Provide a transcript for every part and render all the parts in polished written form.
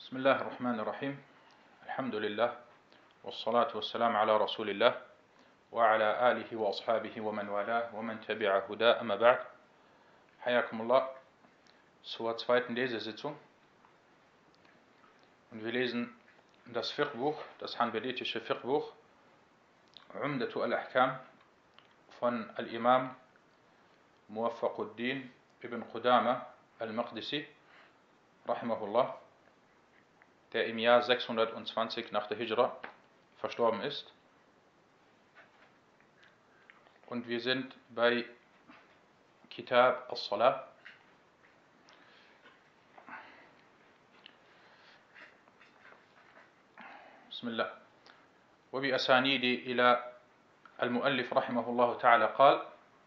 بسم الله الرحمن الرحيم الحمد لله والصلاة والسلام على رسول الله وعلى آله وأصحابه ومن والاه ومن تبع هداه أما بعد حياكم الله zur zweiten Lesesitzung und wir lesen das Fiqh-Buch, das hanbalitische Fiqh-Buch Umdatu al-Ahkam von Al-Imam Muwaffaquddin ibn Qudama al-Maqdisi rahimahullah, der im Jahr 620 nach der Hijra verstorben ist. Und wir sind bei Kitab al-Salah. بسم الله. وبأسانيد إلى المؤلف رحمه الله تعالى قال: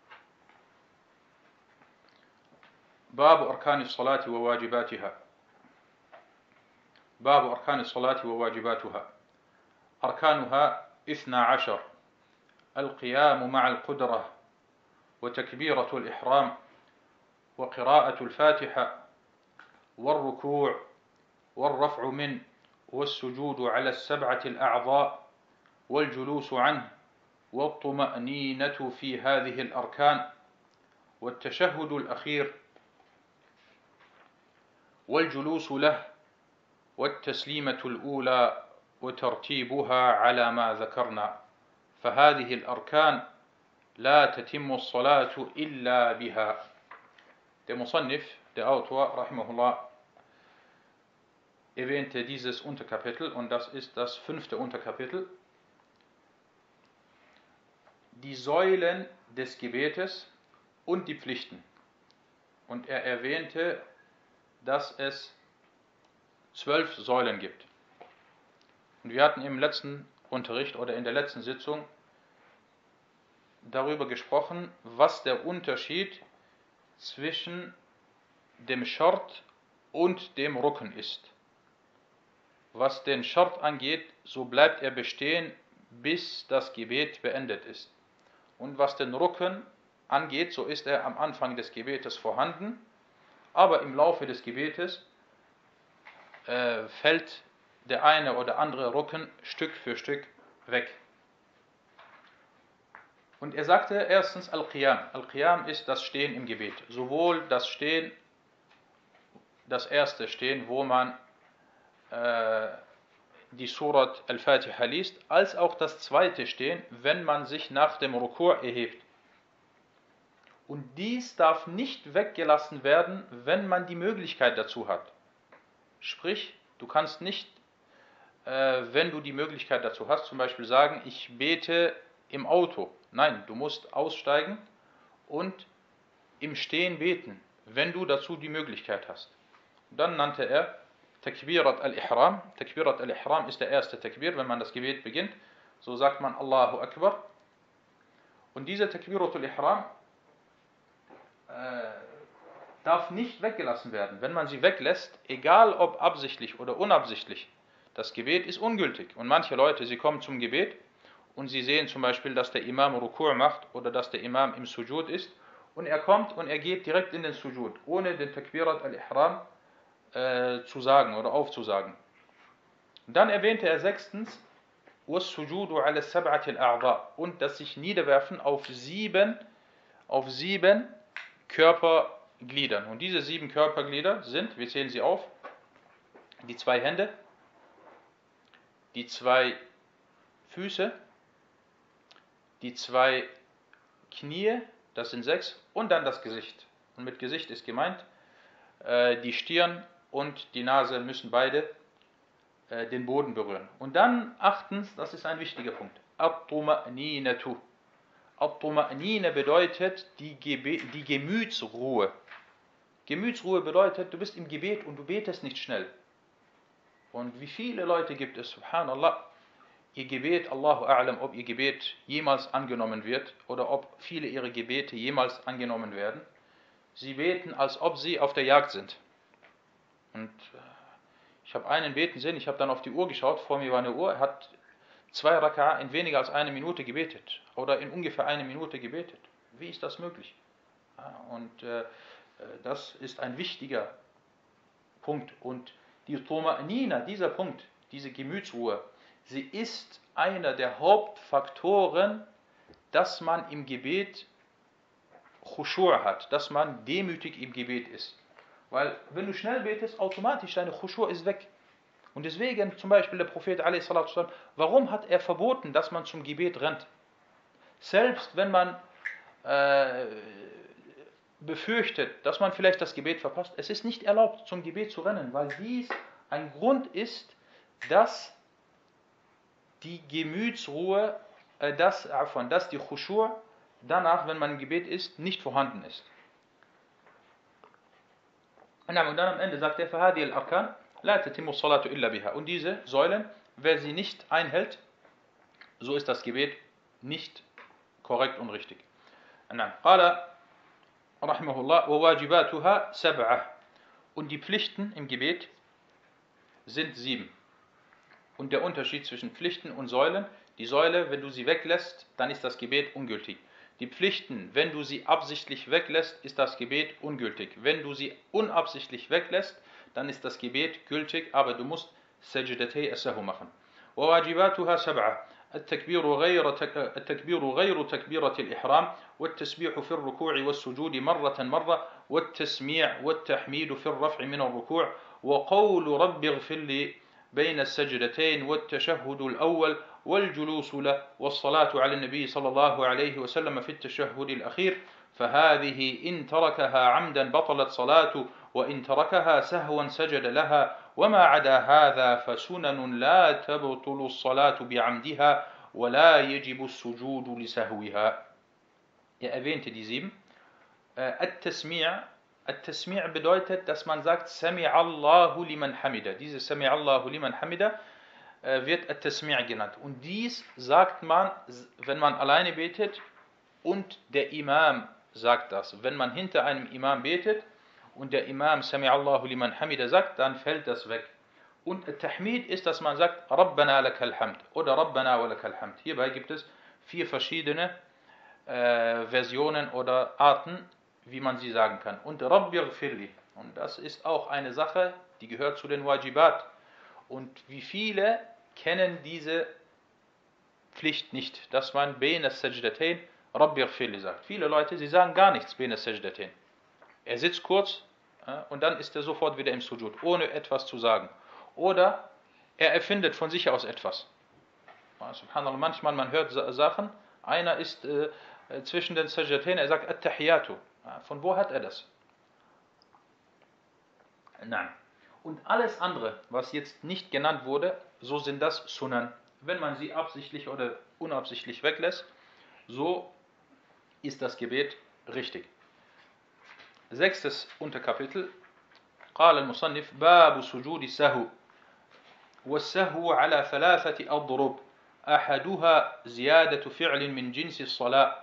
باب أركان الصلاة وواجباتها. باب أركان الصلاة وواجباتها. أركانها 12: القيام مع القدرة، وتكبيرة الإحرام، وقراءة الفاتحة، والركوع، والرفع منه، والسجود على السبعة الأعضاء، والجلوس عنه، والطمأنينة في هذه الأركان، والتشهد الأخير، والجلوس له، والتسليمة الأولى، وترتيبها على ما ذكرنا. فهذه الأركان لا تتم الصلاة إلا بها. Der Musannif, der Autor, rahimahullah, erwähnte dieses Unterkapitel, und das ist das 5. Unterkapitel, die Säulen des Gebetes und die Pflichten. Und er erwähnte, dass es 12 Säulen gibt. Und wir hatten im letzten Unterricht oder in der letzten Sitzung darüber gesprochen, was der Unterschied zwischen dem Schart und dem Rukn ist. Was den Schart angeht, so bleibt er bestehen, bis das Gebet beendet ist. Und was den Rukn angeht, so ist er am Anfang des Gebetes vorhanden, aber im Laufe des Gebetes fällt der eine oder andere Rukn Stück für Stück weg. Und er sagte erstens Al-Qiyam. Al-Qiyam ist das Stehen im Gebet. Sowohl das Stehen, das erste Stehen, wo man die Surat Al-Fatiha liest, als auch das zweite Stehen, wenn man sich nach dem Ruku' erhebt. Und dies darf nicht weggelassen werden, wenn man die Möglichkeit dazu hat. Sprich, du kannst nicht, wenn du die Möglichkeit dazu hast, zum Beispiel sagen, ich bete im Auto. Nein, du musst aussteigen und im Stehen beten, wenn du dazu die Möglichkeit hast. Und dann nannte er Takbirat al-Ihram. Takbirat al-Ihram ist der erste Takbir, wenn man das Gebet beginnt. So sagt man Allahu Akbar. Und dieser Takbirat al-Ihram darf nicht weggelassen werden. Wenn man sie weglässt, egal ob absichtlich oder unabsichtlich, das Gebet ist ungültig. Und manche Leute, sie kommen zum Gebet und sie sehen zum Beispiel, dass der Imam Ruku' macht oder dass der Imam im Sujud ist, und er kommt und er geht direkt in den Sujud, ohne den Takbirat al-Ihram zu sagen oder aufzusagen. Und dann erwähnte er sechstens وَالسُّجُودُ عَلَى السَّبْعَةِ الْأَعْضَاءِ, und das sich niederwerfen auf sieben Körpergliedern. Und diese 7 Körperglieder sind, wir zählen sie auf, die 2 Hände, die 2 Füße, die 2 Knie, das sind 6, und dann das Gesicht. Und mit Gesicht ist gemeint, die Stirn und die Nase müssen beide den Boden berühren. Und dann achtens, das ist ein wichtiger Punkt, At-Tuma'ninatu. At-Tuma'nina bedeutet die Gemütsruhe. Gemütsruhe bedeutet, du bist im Gebet und du betest nicht schnell. Und wie viele Leute gibt es, subhanallah, ihr Gebet, Allahu A'lam, ob ihr Gebet jemals angenommen wird oder ob viele ihre Gebete jemals angenommen werden. Sie beten, als ob sie auf der Jagd sind. Und ich habe einen beten sehen, ich habe dann auf die Uhr geschaut, vor mir war eine Uhr, er hat 2 Raka'a in weniger als 1 Minute gebetet oder in ungefähr 1 Minute gebetet. Wie ist das möglich? Und das ist ein wichtiger Punkt. Und Die Tuma'nina, dieser Punkt, diese Gemütsruhe, sie ist einer der Hauptfaktoren, dass man im Gebet Khushu' hat, dass man demütig im Gebet ist. Weil wenn du schnell betest, automatisch deine Khushu' ist weg. Und deswegen zum Beispiel der Prophet a.s., warum hat er verboten, dass man zum Gebet rennt? Selbst wenn man befürchtet, dass man vielleicht das Gebet verpasst, es ist nicht erlaubt, zum Gebet zu rennen, weil dies ein Grund ist, dass die Gemütsruhe, dass die Khushu' danach, wenn man im Gebet ist, nicht vorhanden ist. Und dann am Ende sagt er, فَهَذِهِ الْأَرْكَانِ لَا تَتِمُّ الصَّلَاةُ إِلَّا بِهَا. Und diese Säulen, wer sie nicht einhält, so ist das Gebet nicht korrekt und richtig. قال رحمه الله وواجباتها سبعة. Und die Pflichten im Gebet sind 7. Und der Unterschied zwischen Pflichten und Säulen: die Säule, wenn du sie weglässt, dann ist das Gebet ungültig. Die Pflichten, wenn du sie absichtlich weglässt, ist das Gebet ungültig. Wenn du sie unabsichtlich weglässt, dann ist das Gebet gültig, aber du musst Sajdatay as-Sahw machen. وواجباتها سبعة. التكبير غير تكبيرة الإحرام، والتسبيح في الركوع والسجود مرة، والتسميع والتحميد في الرفع من الركوع، وقول رب اغفر لي بين السجدتين، والتشهد الأول، والجلوس له، والصلاة على النبي صلى الله عليه وسلم في التشهد الأخير. فهذه إن تركها عمدا بطلت صلاته، وإن تركها سهوا سجد لها، وما عدا هذا فسنن لا تبطل الصلاة بعمدها ولا يجب السجود لسهوها. Er erwähnte die 7. At-Tasmi' bedeutet, dass man sagt Sami'allahu liman hamida. Diese Sami'allahu liman hamida wird At-Tasmi' genannt. Und dies sagt man, wenn man alleine betet, und der Imam sagt das. Wenn man hinter einem Imam betet und der Imam Sami'allahu liman hamida sagt, dann fällt das weg. Und At-Tahmid ist, dass man sagt Rabbana lakal hamd oder Rabbana wa lakal hamd. Hierbei gibt es 4 verschiedene Versionen oder Arten, wie man sie sagen kann. Und Rabbi ighfirli. Und das ist auch eine Sache, die gehört zu den Wajibat. Und wie viele kennen diese Pflicht nicht, dass man Bain as-Sajdatain Rabbi ighfirli sagt. Viele Leute, sie sagen gar nichts Bain as-Sajdatain. Er sitzt kurz und dann ist er sofort wieder im Sujud, ohne etwas zu sagen. Oder er erfindet von sich aus etwas. Subhanallah, manchmal man hört Sachen, einer ist zwischen den Sajdatain, er sagt At-Tahiyatu. Von wo hat er das? Nein. Und alles andere, was jetzt nicht genannt wurde, so sind das Sunan. Wenn man sie absichtlich oder unabsichtlich weglässt, so ist das Gebet richtig. 6. Unterkapitel. قال المصنف باب سجود السهو. والسهو على 3 أضرب. أحدها زيادة فعل من جنس الصلاة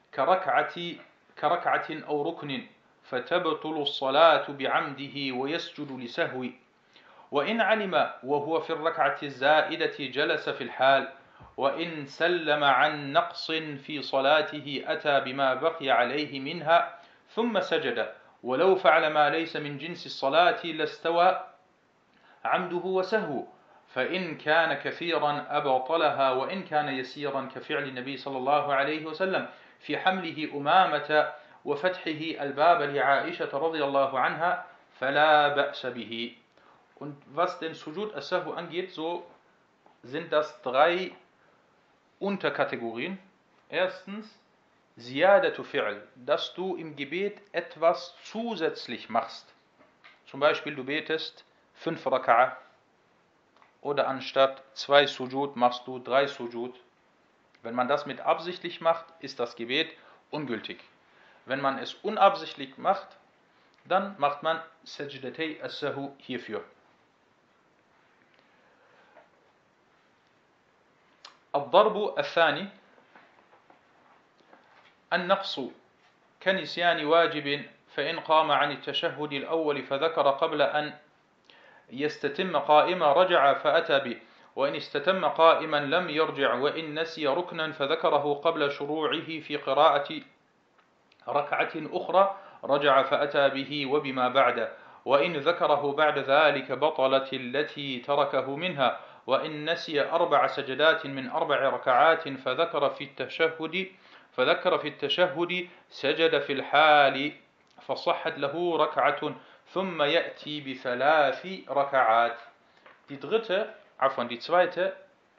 كركعة أو ركن، فتبطل الصلاة بعمده ويسجد لسهو. وإن علم وهو في الركعة الزائدة جلس في الحال، وإن سلم عن نقص في صلاته أتى بما بقي عليه منها ثم سجد، ولو فعل ما ليس من جنس الصلاة لاستوى عمده وسهو، فإن كان كثيرا أبطلها، وإن كان يسيرا كفعل النبي صلى الله عليه وسلم في حمله أمامة وفتحه الباب لعائشة رضي الله عنها فلا بأس به. Und was den Sujud as-Sahw angeht, so sind das 3 Unterkategorien. Erstens, Ziyadatu Fi'l, dass du im Gebet etwas zusätzlich machst. Zum Beispiel, du betest 5 Raka'a oder anstatt 2 Sujud machst du 3 Sujud. Wenn man das mit absichtlich macht, ist das Gebet ungültig. Wenn man es unabsichtlich macht, dann macht man Sajdatay as-Sahw hierfür. الضرب الثاني النقص كنسيان واجب، فإن قام عن التشهد الأول فذكر قبل أن يستتم قائما رجع فأتى به، وإن استتم قائما لم يرجع، وإن نسي ركنا فذكره قبل شروعه في قراءة ركعة أخرى رجع فأتى به وبما بعده، وإن ذكره بعد ذلك بطلت التي تركه منها وإن نسي 4 سجدات من 4 ركعات فذكر في التشهد سجد في الحال فصحت له ركعة ثم يأتي ب3 ركعات. Die zweite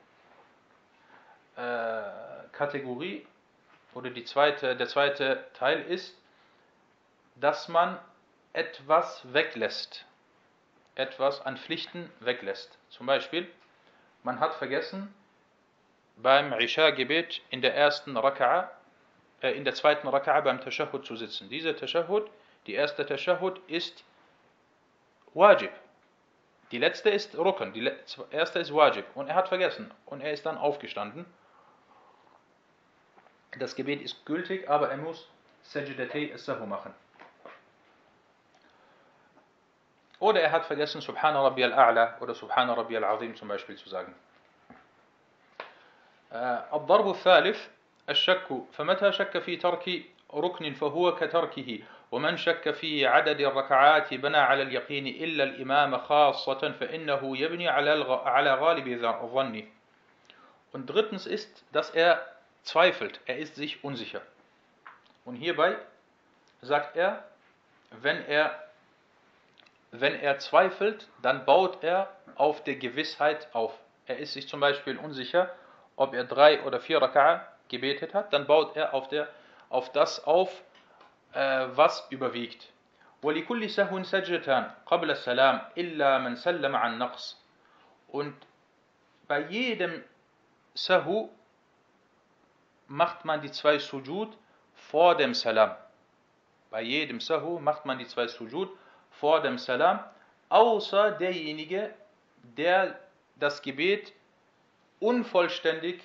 Kategorie oder der zweite Teil ist, dass man etwas weglässt, etwas an Pflichten weglässt. Zum Beispiel, man hat vergessen, beim Isha-Gebet in der zweiten Raka'a beim Tashahhud zu sitzen. Die erste Tashahhud ist Wajib. Die letzte ist Rukn, die erste ist Wajib. Und er hat vergessen und er ist dann aufgestanden. Das Gebet ist gültig, aber er muss Sajdatay as-Sahw machen. Oder er hat vergessen, Subhana Rabbiyal A'la oder Subhana Rabbiyal Azim zum Beispiel zu sagen. الضرب الثالث الشك فمتى شك في ترك ركن فهو كتركه ومن شك في عدد الركعات بنى على اليقين إلا الإمام خاصة فإنه يبني على غالب الظن. Und drittens ist, dass er zweifelt, er ist sich unsicher. Und hierbei sagt er, wenn er zweifelt, dann baut er auf der Gewissheit auf. Er ist sich zum Beispiel unsicher, ob er 3 oder 4 Raka'a gebetet hat, dann baut er auf das auf, was überwiegt. وَلِكُلِّ سَهْوٍ سَجْدَتَانِ قَبْلَ السَّلَامِ إِلَّا مَنْ سَلَّمَ عَنْ نَقْصٍ. Und bei jedem Sahu macht man die 2 Sujud vor dem Salam. Bei jedem Sahu macht man die 2 Sujud vor dem Salam, außer derjenige, der das Gebet unvollständig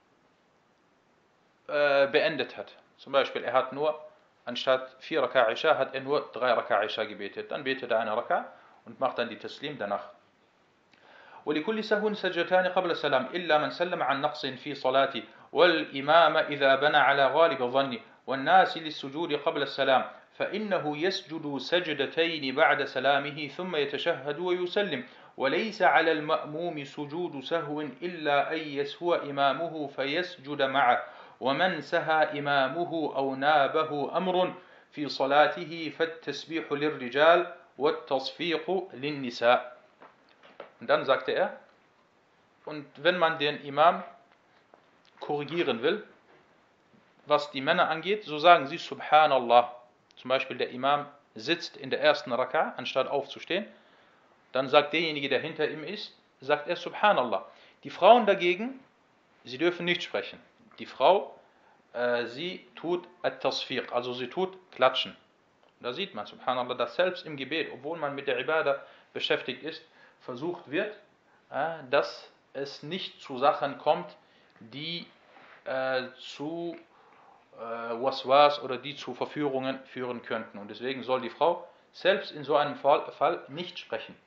beendet hat. Zum Beispiel, er hat nur, anstatt 4 Raka'a Isha, hat er nur 3 Raka'a Isha gebetet. Dann betet er eine Raka'a und macht dann die Taslim danach. ولكل سهو سجدتان قبل السلام إلا من سلم عن نقص في صلاته والإمام إذا بنى على غالب الظن والناس للسجود قبل السلام فإنه يسجد سجدتين بعد سلامه ثم يتشهد ويسلم وليس على المأموم سجود سهو إلا أن يسهو إمامه فيسجد معه ومن سهى إمامه أو نابه أمر في صلاته فالتسبيح للرجال والتصفيق للنساء. Und dann sagte er, und wenn man den Imam korrigieren will, was die Männer angeht, so sagen sie Subhanallah. Zum Beispiel der Imam sitzt in der ersten Raka'a, anstatt aufzustehen, dann sagt derjenige, der hinter ihm ist, sagt er Subhanallah. Die Frauen dagegen, sie dürfen nicht sprechen. Die Frau, sie tut At-Tasfiq, also sie tut Klatschen. Da sieht man, Subhanallah, dass selbst im Gebet, obwohl man mit der Ibadah beschäftigt ist, versucht wird, dass es nicht zu Sachen kommt, die zu Waswas oder die zu Verführungen führen könnten. Und deswegen soll die Frau selbst in so einem Fall nicht sprechen.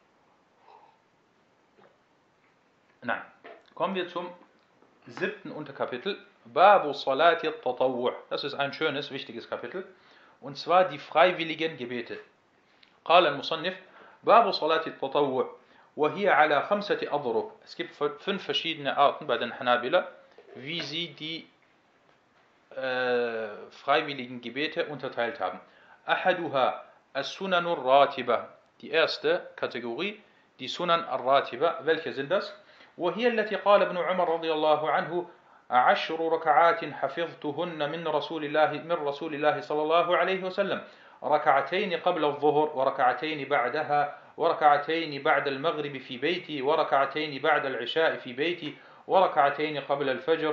Nein. Kommen wir zum 7. Unterkapitel. Babu Salati Tatawwu'. Das ist ein schönes, wichtiges Kapitel. Und zwar die freiwilligen Gebete. قال المصنف باب صلاة التطوع وهي على 5 أضرب. Es gibt 5 verschiedene Arten bei den Hanabila, wie sie die freiwilligen Gebete unterteilt haben. أحدها السنن الراتبة. Die erste Kategorie, die Sunan al-Ratiba. Welche sind das? وهي التي قال ابن عمر رضي الله عنه 10 ركعات حفظتهن من رسول الله صلى الله عليه وسلم ركعتين قبل الظهر وركعتين بعدها وركعتين بعد المغرب في بيتي وركعتين بعد العشاء في بيتي وركعتين قبل الفجر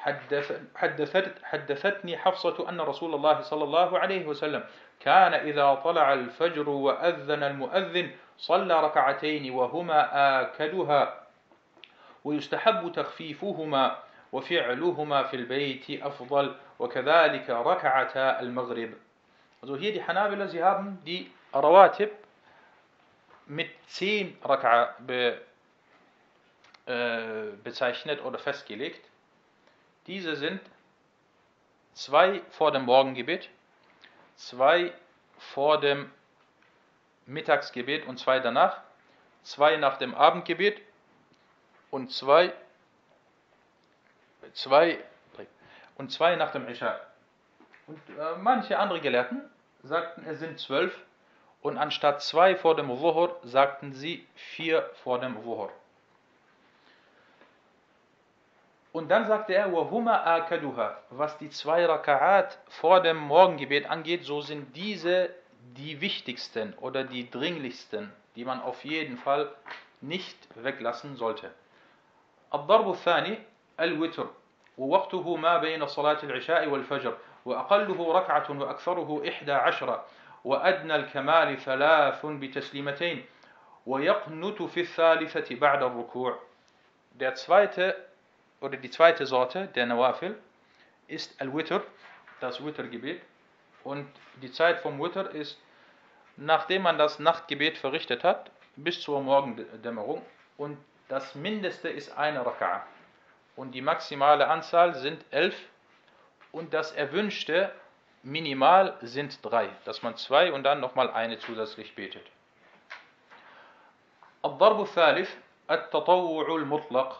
حدثتني حفصة أن رسول الله صلى الله عليه وسلم كان إذا طلع الفجر وأذن المؤذن صلى ركعتين وهما آكدها ويستحب تخفيفهما وفعلهما في البيت أفضل وكذلك ركعتا المغرب. Also hier die Hanabila, sie haben die Rawatib mit 10 Raka'a bezeichnet oder festgelegt. Diese sind 2 vor dem Morgengebet, 2 vor dem Mittagsgebet und 2 danach, 2 nach dem Abendgebet und 2 nach dem Isha. Und manche andere Gelehrten sagten, es sind 12 und anstatt 2 vor dem Zuhur sagten sie 4 vor dem Zuhur. Und dann sagte er, وَهُمَا آكَدُهَا, was die 2 Raka'at vor dem Morgengebet angeht, so sind diese die wichtigsten oder die dringlichsten, die man auf jeden Fall nicht weglassen sollte. الضرب الثاني الوتر ووقته ما بين صلاة العشاء والفجر وأقله ركعة وأكثره 11 وأدنى الكمال 3 بتسليمتين ويقنت في الثالثة بعد الركوع. Der zweite oder die zweite Sorte der Nawafil ist Al-Witr, das Witr-Gebet. Und die Zeit vom Witr ist, nachdem man das Nachtgebet verrichtet hat, bis zur Morgendämmerung. Und das Mindeste ist eine Raka'a. Und die maximale Anzahl sind 11. Und das Erwünschte minimal sind 3. Dass man 2 und dann nochmal eine zusätzlich betet. الضرب الثالث التطوع المطلق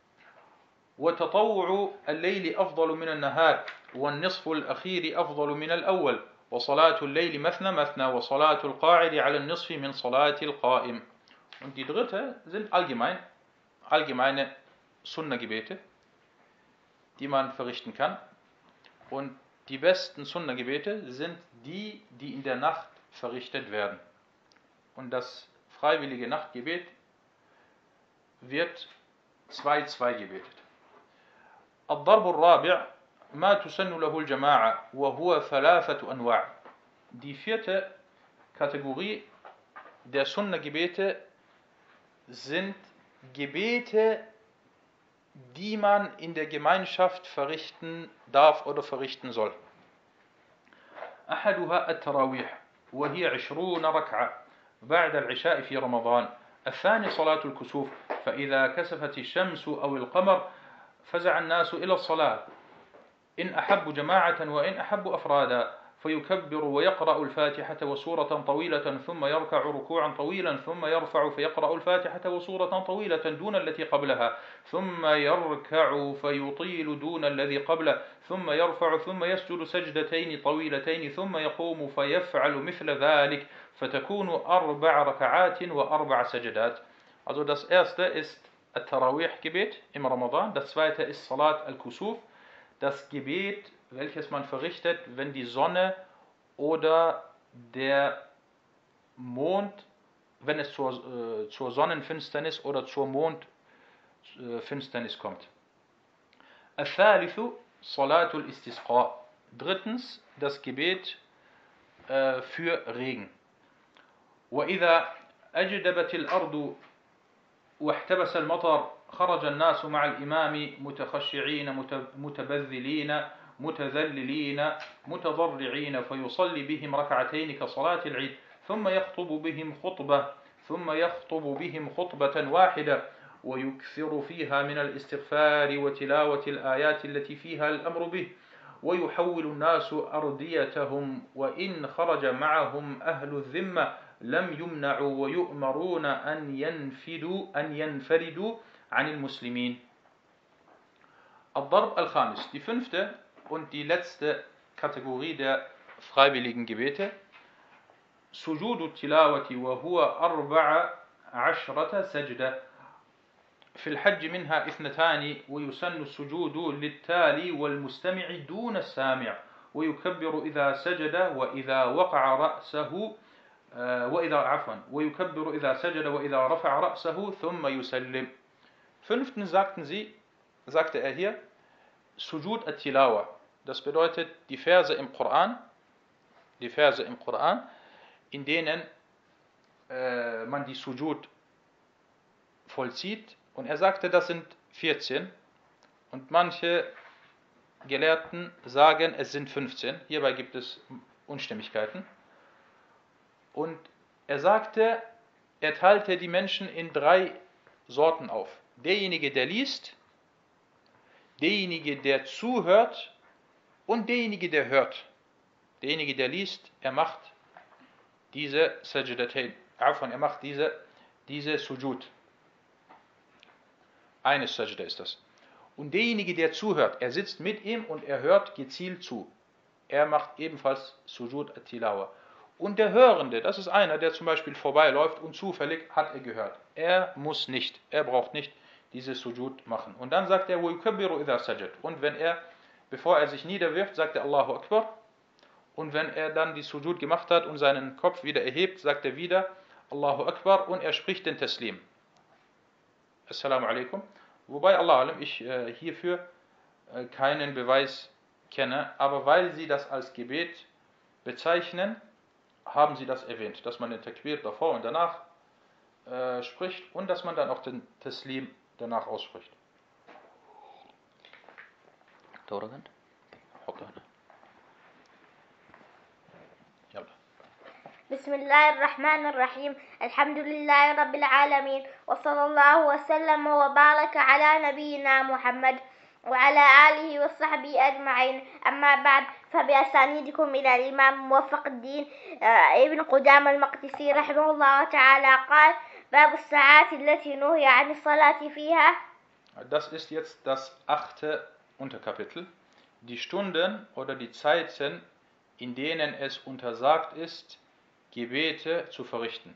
وتطوع الليل أفضل من النهار والنصف الأخير أفضل من الأول وصلاة الليل مثنى مثنى وصلاة القاعد على النصف من صلاة القائم. Und die dritte sind allgemeine Sunna-Gebete, die man verrichten kann. Und die besten Sunna-Gebete sind die, die in der Nacht verrichtet werden. Und das freiwillige Nachtgebet wird 2-2 gebetet. الضرب الرابع ما تسن له الجماعة وهو 3 أنواع. Die vierte Kategorie der Sunna-Gebete sind Gebete, die man in der Gemeinschaft verrichten darf oder verrichten soll. أحدها التراويح وهي 20 ركعة بعد العشاء في رمضان. الثاني صلاة الكسوف فإذا كسفت الشمس أو القمر فزع الناس إلى الصلاة إن أحب جماعة وإن أحب أفرادا فيكبر ويقرأ الفاتحة وسورة طويلة ثم يركع ركوعا طويلا ثم يرفع فيقرأ الفاتحة وسورة طويلة دون التي قبلها ثم يركع فيطيل دون الذي قبله ثم يرفع ثم يسجد سجدتين طويلتين ثم يقوم فيفعل مثل ذلك فتكون 4 ركعات و4 سجدات. Also das erste ist At-Tarawih-Gebet im Ramadan, das zweite ist Salat al-Kusuf, das Gebet, welches man verrichtet, wenn die Sonne oder der Mond, wenn es zur Sonnenfinsternis oder zur Mondfinsternis kommt. الثالث صلاة الاستسقاء. Drittens das Gebet für Regen. وإذا أجدبت الأرض واحتبس المطر خرج الناس مع الإمام متخشعين متبذلين متذللين متضرعين فيصلي بهم ركعتين كصلاة العيد ثم يخطب بهم خطبة واحدة ويكثر فيها من الاستغفار وتلاوة الآيات التي فيها الأمر به ويحول الناس أرديتهم وإن خرج معهم أهل الذمة لم يمنعوا ويؤمرون أن ينفردوا عن المسلمين. الضرب الخامس, die fünfte und die letzte Kategorie der freiwilligen Gebete. سجود التلاوة وهو 14 سجدة في الحج منها 2 ويسن السجود للتالي والمستمع دون السامع ويكبر إذا سجد وإذا وقع رأسه ويكبر إذا سجد وإذا رفع رأسه ثم يسلم. Fünftens sagte er hier, Sujud at-Tilawa. Das bedeutet die Verse im Koran, in denen man die Sujud vollzieht. Und er sagte, das sind 14. Und manche Gelehrten sagen, es sind 15. Hierbei gibt es Unstimmigkeiten. Und er sagte, er teilte die Menschen in 3 Sorten auf. Derjenige, der liest, derjenige, der zuhört und derjenige, der hört. Derjenige, der liest, er macht diese Sajdatain, er macht diese Sujud. Eine Sajda ist das. Und derjenige, der zuhört, er sitzt mit ihm und er hört gezielt zu. Er macht ebenfalls Sujud at-Tilawa. Und der Hörende, das ist einer, der zum Beispiel vorbeiläuft und zufällig hat er gehört. Er muss nicht, er braucht nicht diese Sujud machen. Und dann sagt er, وَيُكَبِّرُ إِذَا سَجَدْ. Und wenn er, bevor er sich niederwirft, sagt er Allahu Akbar. Und wenn er dann die Sujud gemacht hat und seinen Kopf wieder erhebt, sagt er wieder Allahu Akbar und er spricht den Taslim. Assalamu alaikum. Wobei, Allah alam, ich hierfür keinen Beweis kenne, aber weil sie das als Gebet bezeichnen, haben sie das erwähnt, dass man den Takbir davor und danach spricht und dass man dann auch den Taslim danach ausspricht. بسم الله الرحمن الرحيم الحمد لله رب العالمين وصلى الله وسلم وبارك على نبينا محمد وعلى آله وصحبه أجمعين أما بعد فبأسانيدكم إلى الإمام موفق الدين ابن قدامة المقدسي رحمه الله تعالى قال باب الساعات التي نهي عن الصلاة فيها. Das ist jetzt das 8. Unterkapitel. Die Stunden oder die Zeiten, in denen es untersagt ist, Gebete zu verrichten.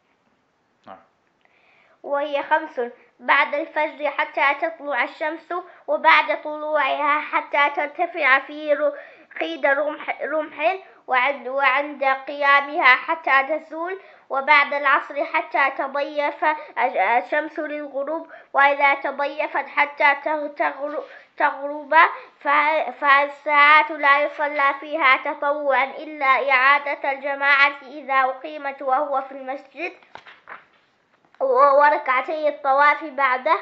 وهي 5 بعد الفجر حتى تطلع الشمس وبعد طلوعها حتى ترتفع في قيد رمح وعند قيامها حتى تزول وبعد العصر حتى تضيف الشمس للغروب وإذا تضيفت حتى تغرب فالساعات لا يصلى فيها تطوعا إلا إعادة الجماعة إذا أقيمت وهو في المسجد وركعتي الطواف بعده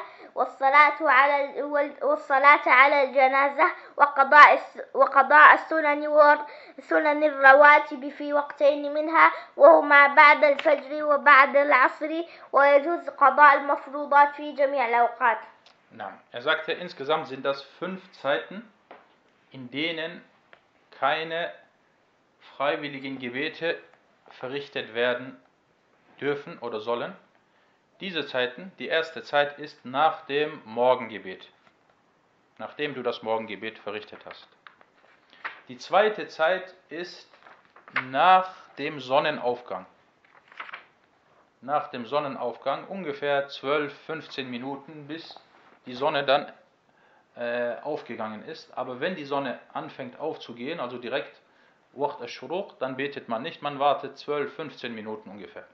والصلاة على الجنازة وقضاء سنن الرواتب في وقتين منها وهما بعد الفجر وبعد العصر ويجوز قضاء المفروضات في جميع الأوقات. Er sagte, insgesamt sind das 5 Zeiten, in denen keine freiwilligen Gebete verrichtet werden dürfen oder sollen. Diese Zeiten, die erste Zeit ist nach dem Morgengebet, nachdem du das Morgengebet verrichtet hast. Die zweite Zeit ist nach dem Sonnenaufgang. Nach dem Sonnenaufgang ungefähr 12-15 Minuten, bis die Sonne dann aufgegangen ist. Aber wenn die Sonne anfängt aufzugehen, also direkt Waqt al-Shuruq, dann betet man nicht, man wartet 12-15 Minuten ungefähr.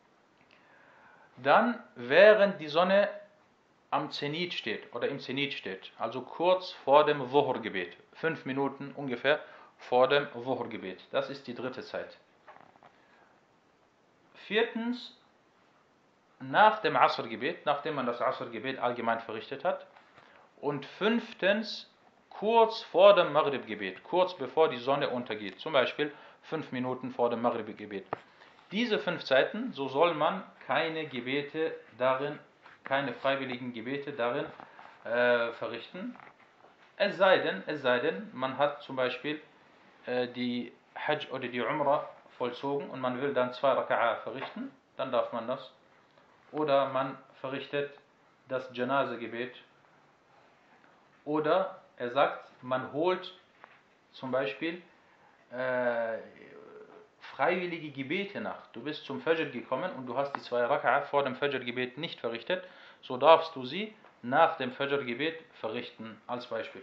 Dann, während die Sonne am Zenit steht oder im Zenit steht, also kurz vor dem Dhuhr-Gebet, 5 Minuten ungefähr vor dem Dhuhr-Gebet. Das ist die dritte Zeit. 4. nach dem Asr-Gebet, nachdem man das Asr-Gebet allgemein verrichtet hat. Und 5. kurz vor dem Maghrib-Gebet, kurz bevor die Sonne untergeht, zum Beispiel 5 Minuten vor dem Maghrib-Gebet. Diese 5 Zeiten, so soll man keine Gebete darin, keine freiwilligen Gebete darin verrichten. Es sei denn, man hat zum Beispiel die Hajj oder die Umrah vollzogen und man will dann 2 Raka'a verrichten, dann darf man das. Oder man verrichtet das Janaza-Gebet. Oder er sagt, man holt zum Beispiel freiwillige Gebete nach. Du bist zum Fajr gekommen und du hast die 2 Raka'a vor dem Fajr-Gebet nicht verrichtet, so darfst du sie nach dem Fajr-Gebet verrichten, als Beispiel.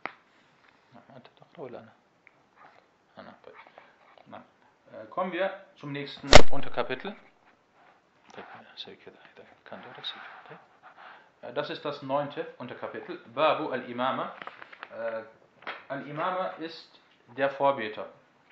Kommen wir zum nächsten Unterkapitel. Das ist das 9. Unterkapitel. Babu al-Imama. Al-Imama ist der Vorbeter.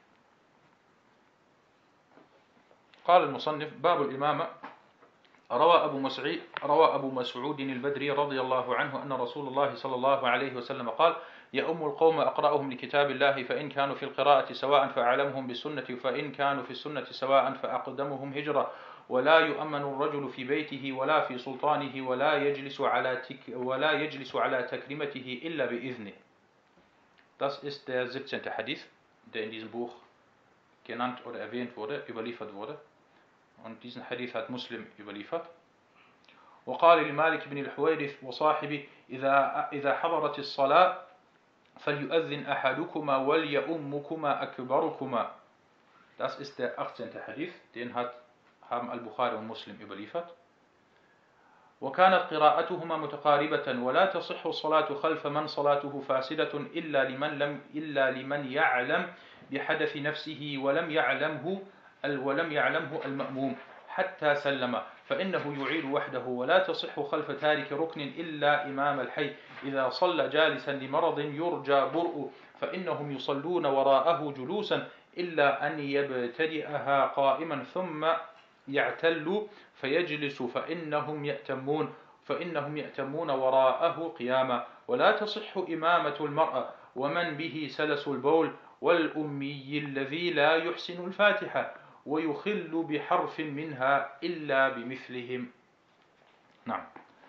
قال المصنف باب الإمامة روى أبو مسعود البدري رضي الله عنه أن رسول الله صلى الله عليه وسلم قال يؤم القوم أقرأهم لكتاب الله فإن كانوا في القراءة سواء فأعلمهم بالسنة فإن كانوا في السنة سواء فأقدمهم هجرة ولا يؤمن الرجل في بيته ولا في سلطانه ولا يجلس على تكريمته إلا بإذنه. Das ist der 17. Hadith, der in diesem Buch genannt oder erwähnt wurde, überliefert wurde. Und diesen Hadith hat Muslim überliefert. وقال لمالك بن الحويرث وصاحبه إذا حضرت الصلاة فليؤذن أحدكما وليؤمكما أكبركما. Das ist der 18. Hadith, den haben Al-Bukhari und Muslim überliefert. وكانت قراءتهما متقاربة ولا تصح الصلاة خلف من صلاته فاسدة إلا لمن يعلم بحدث نفسه ولم يعلمه المأموم حتى سلم فإنه يعيد وحده ولا تصح خلف تارك ركن إلا إمام الحي إذا صلى جالسا لمرض يرجى برء فإنهم يصلون وراءه جلوسا إلا أن يبتدئها قائما ثم يعتل فيجلس فإنهم يأتمون وراءه قياما ولا تصح إمامة المرأة ومن به سلس البول والأمي الذي لا يحسن الفاتحة ويخل بحرف منها إلا بمثلهم. نعم.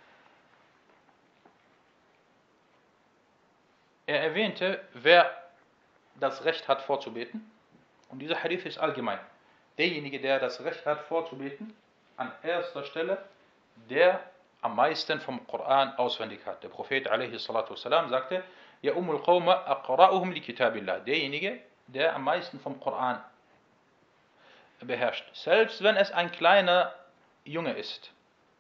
Er erwähnte, wer das Recht hat vorzubeten. Und dieser Hadith ist allgemein. Derjenige, der das Recht hat vorzubeten, an erster Stelle, der am meisten vom Koran auswendig hat. Der Prophet a.s. sagte, Ja qawma aqra'uhum li kitabillah. Derjenige, der am meisten vom Koran beherrscht. Selbst wenn es ein kleiner Junge ist.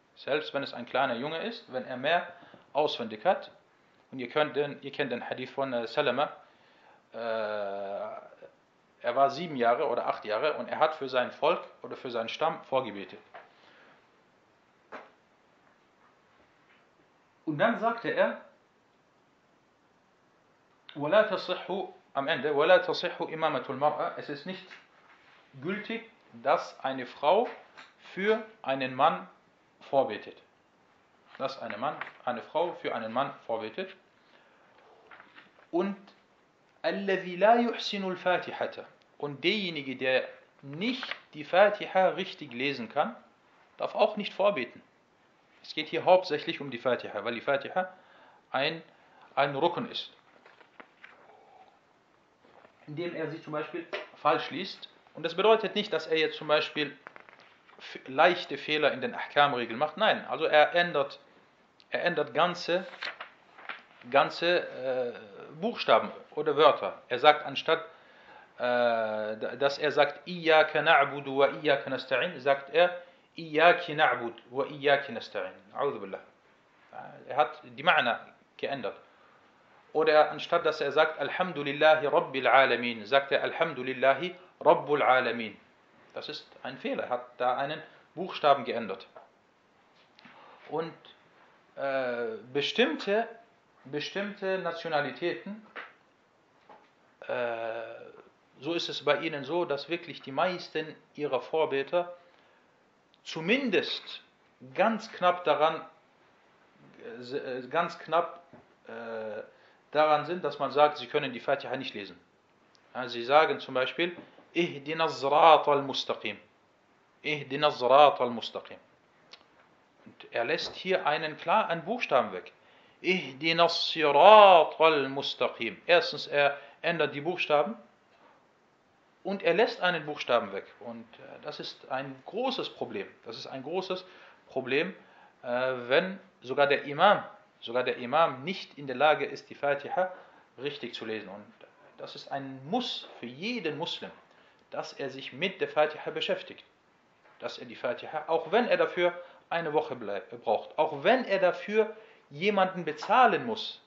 Wenn er mehr auswendig hat. Und ihr kennt den Hadith von Salama. Er war 7 Jahre oder 8 Jahre und er hat für sein Volk oder für seinen Stamm vorgebetet. Und dann sagte er, am Ende, es ist nicht gültig, dass eine Frau für einen Mann vorbetet. Und الذي لا يحسن الفاتحة. Und derjenige, der nicht die Fatiha richtig lesen kann, darf auch nicht vorbeten. Es geht hier hauptsächlich um die Fatiha, weil die Fatiha ein Rukn ist. Indem er sie zum Beispiel falsch liest. Und das bedeutet nicht, dass er jetzt zum Beispiel leichte Fehler in den Ahkam-Regeln macht. Nein, also er ändert ganze Buchstaben oder Wörter. Er sagt anstatt, dass er sagt, Iyyaka na'budu wa iyyaka nasta'in, sagt er, Iyyaki na'bud wa iyyaki nasta'in. A'udhu billah. Er hat die Ma'na geändert. Oder anstatt dass er sagt, Alhamdulillahi Rabbil Alamin, sagt er, Alhamdulillahi Rabbul Alamin. Das ist ein Fehler, er hat da einen Buchstaben geändert. Und bestimmte Nationalitäten, so ist es bei ihnen so, dass wirklich die meisten ihrer Vorbeter zumindest ganz knapp daran sind, dass man sagt, sie können die Fatiha nicht lesen. Also sie sagen zum Beispiel, Ihdina as-sirata al-mustaqim. Und er lässt hier einen Buchstaben weg. Ihdina as-sirata al-mustaqim. Erstens, er ändert die Buchstaben und er lässt einen Buchstaben weg. Und das ist ein großes Problem. Wenn sogar der Imam nicht in der Lage ist, die Fatiha richtig zu lesen. Und das ist ein Muss für jeden Muslim, dass er sich mit der Fatiha beschäftigt. Dass er die Fatiha, auch wenn er dafür eine Woche braucht, auch wenn er dafür jemanden bezahlen muss,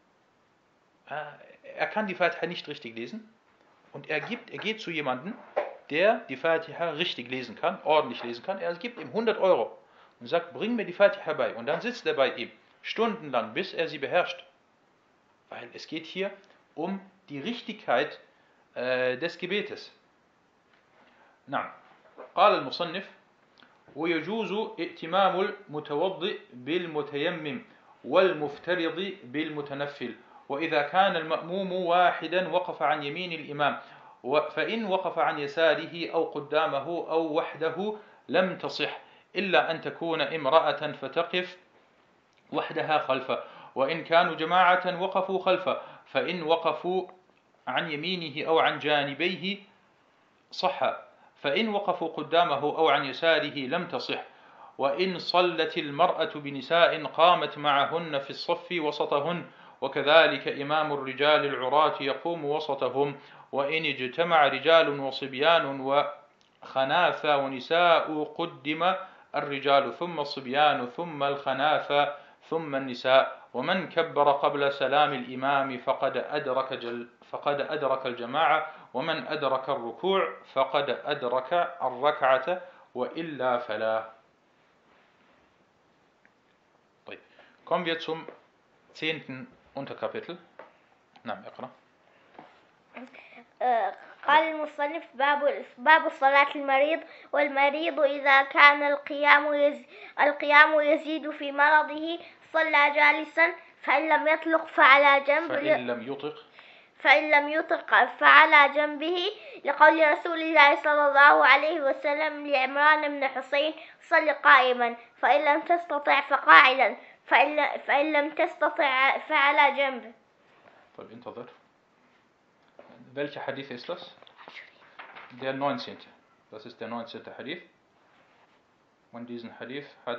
er kann die Fatiha nicht richtig lesen und er geht zu jemandem, der die Fatiha richtig lesen kann, ordentlich lesen kann, er gibt ihm 100 Euro und sagt, bring mir die Fatiha bei. Und dann sitzt er bei ihm stundenlang, bis er sie beherrscht. Weil es geht hier um die Richtigkeit des Gebetes. نعم. قال المصنف ويجوز ائتمام المتوضئ بالمتيمم والمفترض بالمتنفل وإذا كان المأموم واحدا وقف عن يمين الإمام فإن وقف عن يساره أو قدامه أو وحده لم تصح إلا أن تكون امرأة فتقف وحدها خلفه وإن كانوا جماعة وقفوا خلفه فإن وقفوا عن يمينه أو عن جانبيه صح، فإن وقفوا قدامه أو عن يساره لم تصح. وإن صلت المرأة بنساء قامت معهن في الصف وسطهن، وكذلك إمام الرجال العراة يقوم وسطهم. وإن اجتمع رجال وصبيان وخناثة ونساء قدم الرجال ثم الصبيان ثم الخناثة ثم النساء. ومن كبر قبل سلام الإمام فقد أدرك الجماعة، ومن أدرك الركوع فقد أدرك الركعة، وإلا فلا. طيب. Kommen wir zum 10. Unterkapitel. نعم اقرأ. قال المصنف: باب صلاة المريض. والمريض إذا كان القيام يزيد في مرضه صلى جالسا، فإن لم يطلق فعلى فعلى جنبه، لقول رسول الله صلى الله عليه وسلم لعمران بن حسين: صل قائما، فإن لم تستطع فقاعدا، فإن لم تستطع فعلى جنب. طيب انتظر. Welcher Hadith ist das? Der 19. Das ist der 19. Hadith. Und diesen Hadith hat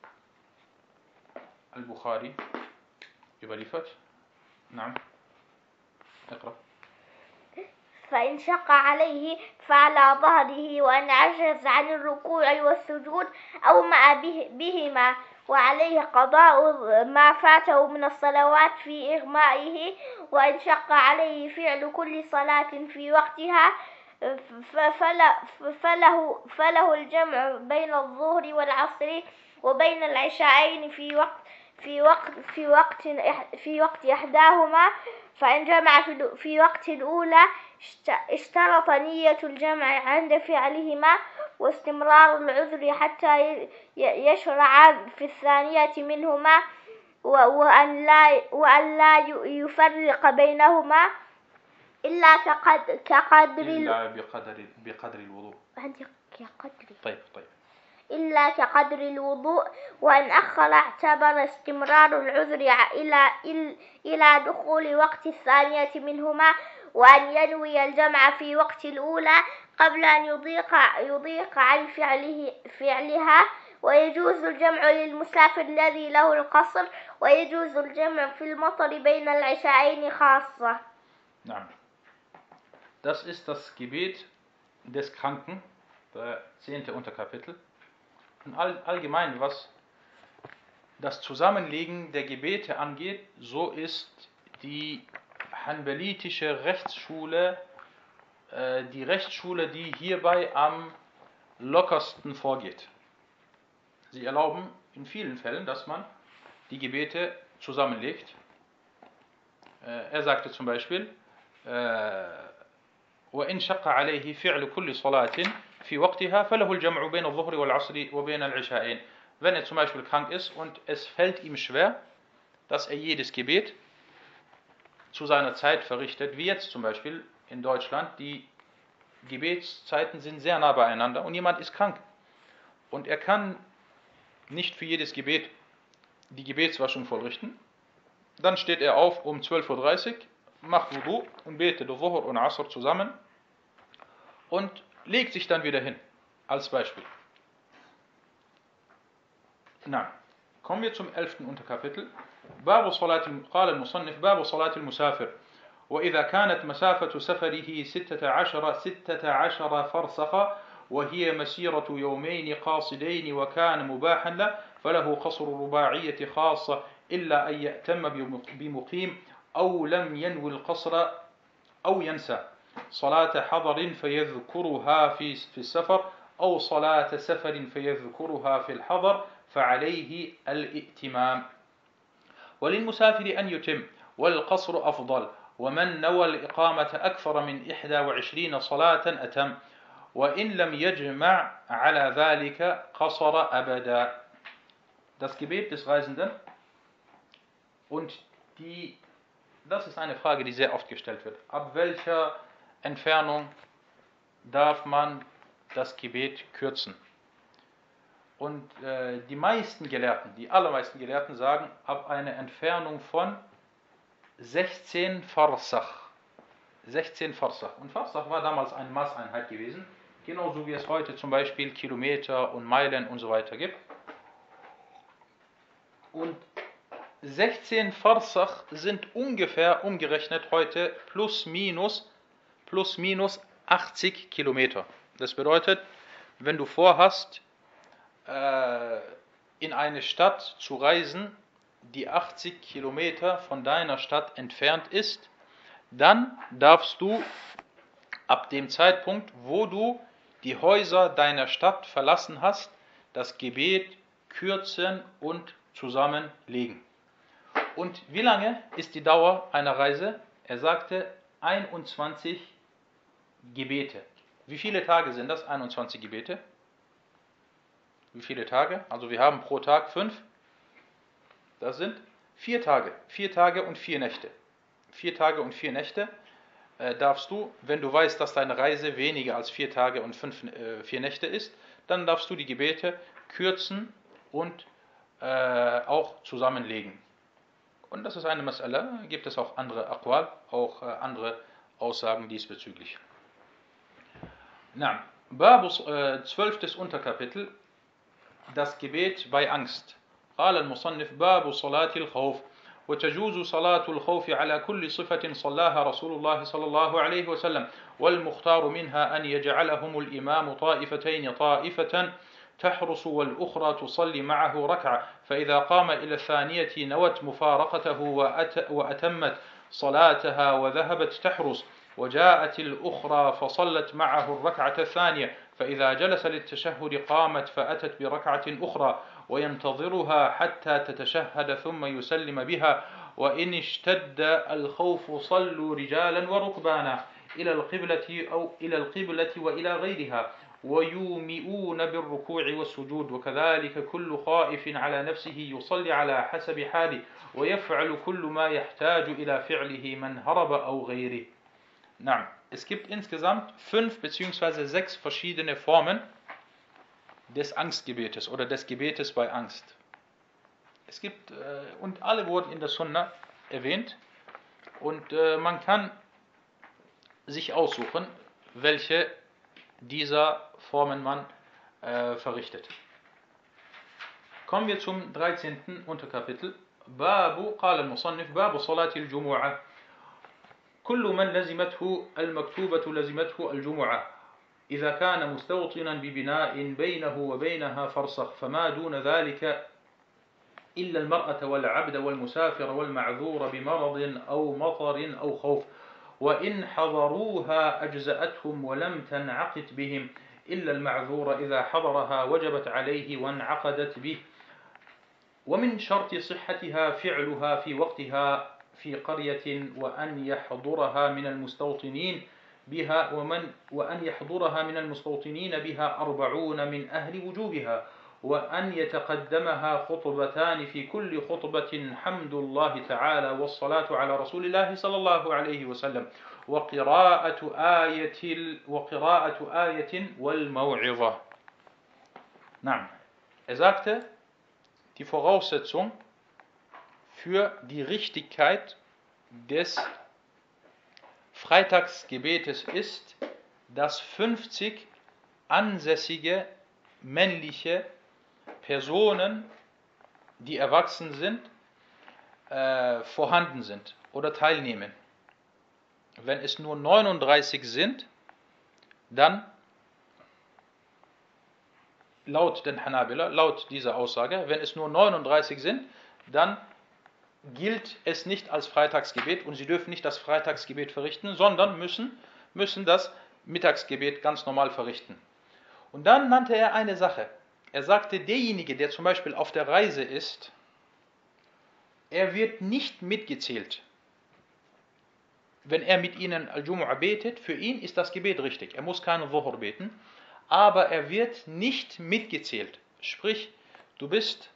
Al-Bukhari überliefert. نعم. اقرأ. فإن شق عليه فعلى ظهره، وأن عجز عن الركوع والسجود أو مع بهما، وعليه قضاء ما فاته من الصلوات في إغمائه. وإن شق عليه فعل كل صلاة في وقتها فله الجمع بين الظهر والعصر وبين العشاءين في وقت إحداهما. فإن جمع في وقت الأولى اشترط نية الجمع عند فعلهما واستمرار العذر حتى يشرع في الثانية منهما، وأن لا يفرق بينهما إلا بقدر الوضوء. طيب. إلا كقدر الوضوء. وأن أخر اعتبر استمرار العذر إلى دخول وقت الثانية منهما، وأن ينوي الجمع في وقت الأولى قبل أن يضيق عن فعلها. ويجوز الجمع للمسافر الذي له القصر، ويجوز الجمع في المطر بين العشاءين خاصة. نعم. Das ist das Gebet des Kranken, der 10. Unterkapitel. Und allgemein, was das Zusammenlegen der Gebete angeht, so ist die hanbalitische Rechtsschule die Rechtsschule, die hierbei am lockersten vorgeht. Sie erlauben in vielen Fällen, dass man die Gebete zusammenlegt. Er sagte zum Beispiel: وإن شق عليه فعل كل صلاة في وقتها فله الجمع بين الظهر والعصر وبين العشاءين. Wenn er zum Beispiel krank ist und es fällt ihm schwer, dass er jedes Gebet zu seiner Zeit verrichtet, wie jetzt zum Beispiel in Deutschland, die Gebetszeiten sind sehr nah beieinander und jemand ist krank und er kann nicht für jedes Gebet die Gebetswaschung vollrichten, dann steht er auf um 12:30 Uhr, macht Wudu und betet Dhuhr und Asr zusammen und legt sich dann wieder hin, als Beispiel. Na, kommen wir zum 11. Unterkapitel. قال المصنف: باب صلاة المسافر. وإذا كانت مسافة سفره 16 فرسخا وهي مسيرة يومين قاصدين وكان مباحا له فله قصر رباعية خاصة إلا أن يأتم بمقيم أو لم ينوي القصر أو ينسى صلاة حضر فيذكرها في السفر أو صلاة سفر فيذكرها في الحضر فعليه الائتمام. وللمسافر أن يتم، والقصر أفضل، ومن نوى الإقامة أكثر من 21 صلاة أتم، وإن لم يجمع على ذلك قصر أبدا. Das Gebet des Reisenden, und das ist eine Frage, die sehr oft gestellt wird. Ab welcher Entfernung darf man das Gebet kürzen? Und die allermeisten Gelehrten sagen, ab einer Entfernung von 16 Farsach. 16 Farsach. Und Farsach war damals eine Maßeinheit gewesen, genauso wie es heute zum Beispiel Kilometer und Meilen und so weiter gibt. Und 16 Farsach sind ungefähr umgerechnet heute plus minus 80 Kilometer. Das bedeutet, wenn du vorhast, in eine Stadt zu reisen, die 80 Kilometer von deiner Stadt entfernt ist, dann darfst du ab dem Zeitpunkt, wo du die Häuser deiner Stadt verlassen hast, das Gebet kürzen und zusammenlegen. Und wie lange ist die Dauer einer Reise? Er sagte 21 Gebete. Wie viele Tage sind das? 21 Gebete. Wie viele Tage? Also wir haben pro Tag 5. Das sind 4 Tage. 4 Tage und 4 Nächte. 4 Tage und 4 Nächte darfst du, wenn du weißt, dass deine Reise weniger als 4 Tage und 4 Nächte ist, dann darfst du die Gebete kürzen und auch zusammenlegen. Und das ist eine Mas'ala, gibt es auch andere Aqwal, auch andere Aussagen diesbezüglich. Na, Babu 12. Unterkapitel, das Gebet bei Angst. قال المصنف باب صلاة الخوف وتجوز صلاة الخوف على كل صفة صلاها رسول الله صلى الله عليه وسلم والمختار منها أن يجعلهم الإمام طائفتين طائفة تحرس والأخرى تصلي معه ركعة فإذا قام إلى الثانية نوت مفارقته وأتمت صلاتها وذهبت تحرس وجاءت الأخرى فصلت معه الركعة الثانية فإذا جلس للتشهد قامت فأتت بركعة أخرى وينتظرها حتى تتشهد ثم يسلم بها وإن اشتد الخوف صلوا رجالا وركبانا إلى القبلة وإلى غيرها ويومئون بالركوع والسجود وكذلك كل خائف على نفسه يصلي على حسب حاله ويفعل كل ما يحتاج إلى فعله من هرب أو غيره. Na, es gibt insgesamt 5 bzw. 6 verschiedene Formen des Angstgebetes oder des Gebetes bei Angst. Es gibt, und alle wurden in der Sunna erwähnt, und man kann sich aussuchen, welche dieser Formen man verrichtet. Kommen wir zum 13. Unterkapitel. Babu, قال المصنف باب صلاة الجمعة كل من لزمته المكتوبة لزمته الجمعة إذا كان مستوطنا ببناء بينه وبينها فرسخ فما دون ذلك إلا المرأة والعبد والمسافر والمعذور بمرض أو مطر أو خوف وإن حضروها أجزأتهم ولم تنعقد بهم إلا المعذور إذا حضرها وجبت عليه وانعقدت به ومن شرط صحتها فعلها في وقتها في قرية وأن يحضرها من المستوطنين بها 40 من أهل وجوبها وأن يتقدمها خطبتان في كل خطبة حمد الله تعالى والصلاة على رسول الله صلى الله عليه وسلم وقراءة آية والموعظة. نعم. Er sagte, die Voraussetzung für die Richtigkeit des Freitagsgebetes ist, dass 50 ansässige männliche Personen, die erwachsen sind, vorhanden sind oder teilnehmen. Wenn es nur 39 sind, dann laut den Hanabila, laut dieser Aussage, wenn es nur 39 sind, dann gilt es nicht als Freitagsgebet und sie dürfen nicht das Freitagsgebet verrichten, sondern müssen das Mittagsgebet ganz normal verrichten. Und dann nannte er eine Sache. Er sagte, derjenige, der zum Beispiel auf der Reise ist, er wird nicht mitgezählt. Wenn er mit ihnen Al-Jumu'ah betet, für ihn ist das Gebet richtig. Er muss keine Dhuhr beten, aber er wird nicht mitgezählt. Sprich, du bist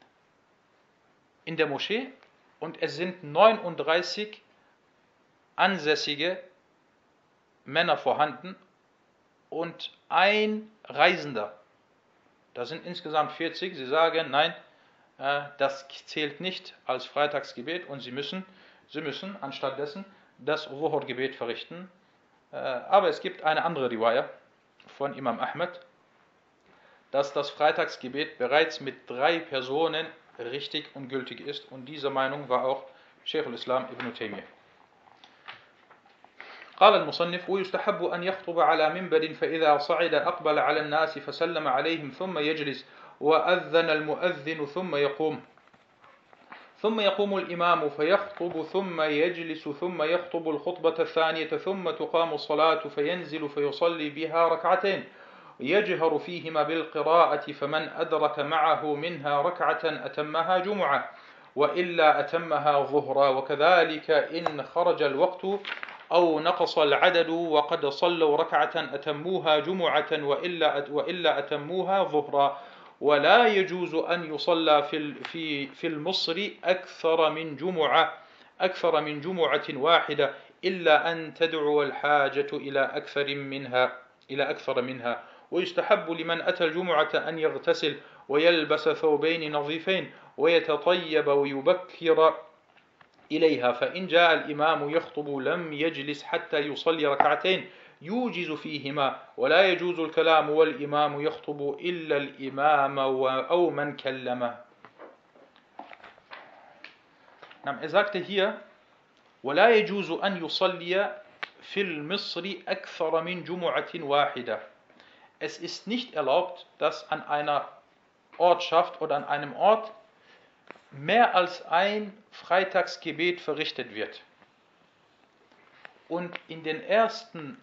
in der Moschee und es sind 39 ansässige Männer vorhanden und ein Reisender. Das sind insgesamt 40. Sie sagen, nein, das zählt nicht als Freitagsgebet und sie müssen anstatt dessen das Zuhur-Gebet verrichten. Aber es gibt eine andere Riwaya von Imam Ahmad, dass das Freitagsgebet bereits mit 3 Personen richtig und gültig ist. Und diese Meinung war auch Sheikh al-Islam ibn Taymiyyah. قال المصنف ويستحب أن يخطب على منبر فإذا صعد أقبل على الناس فسلم عليهم ثم يجلس وأذن المؤذن ثم يقوم الإمام فيخطب ثم يجلس ثم يخطب الخطبة الثانية ثم تقام الصلاة فينزل فيصلي بها ركعتين يجهر فيهما بالقراءة فمن أدرك معه منها ركعة أتمها جمعة وإلا أتمها ظهرا وكذلك إن خرج الوقت أو نقص العدد وقد صلوا ركعة أتموها جمعة وإلا أتموها ظهرا ولا يجوز أن يصلى في المصر أكثر من جمعة واحدة إلا أن تدعو الحاجة إلى أكثر منها ويستحب لمن أتى الجمعة أن يغتسل ويلبس ثوبين نظيفين ويتطيب ويبكر إليها فإن جاء الإمام يخطب لم يجلس حتى يصلي ركعتين يوجز فيهما ولا يجوز الكلام والإمام يخطب إلا الإمام أو من كلمه. sagte hier ولا يجوز أن يصلي في المصر أكثر من جمعة واحدة. Es ist nicht erlaubt, dass an einer Ortschaft oder an einem Ort mehr als ein Freitagsgebet verrichtet wird. Und in den ersten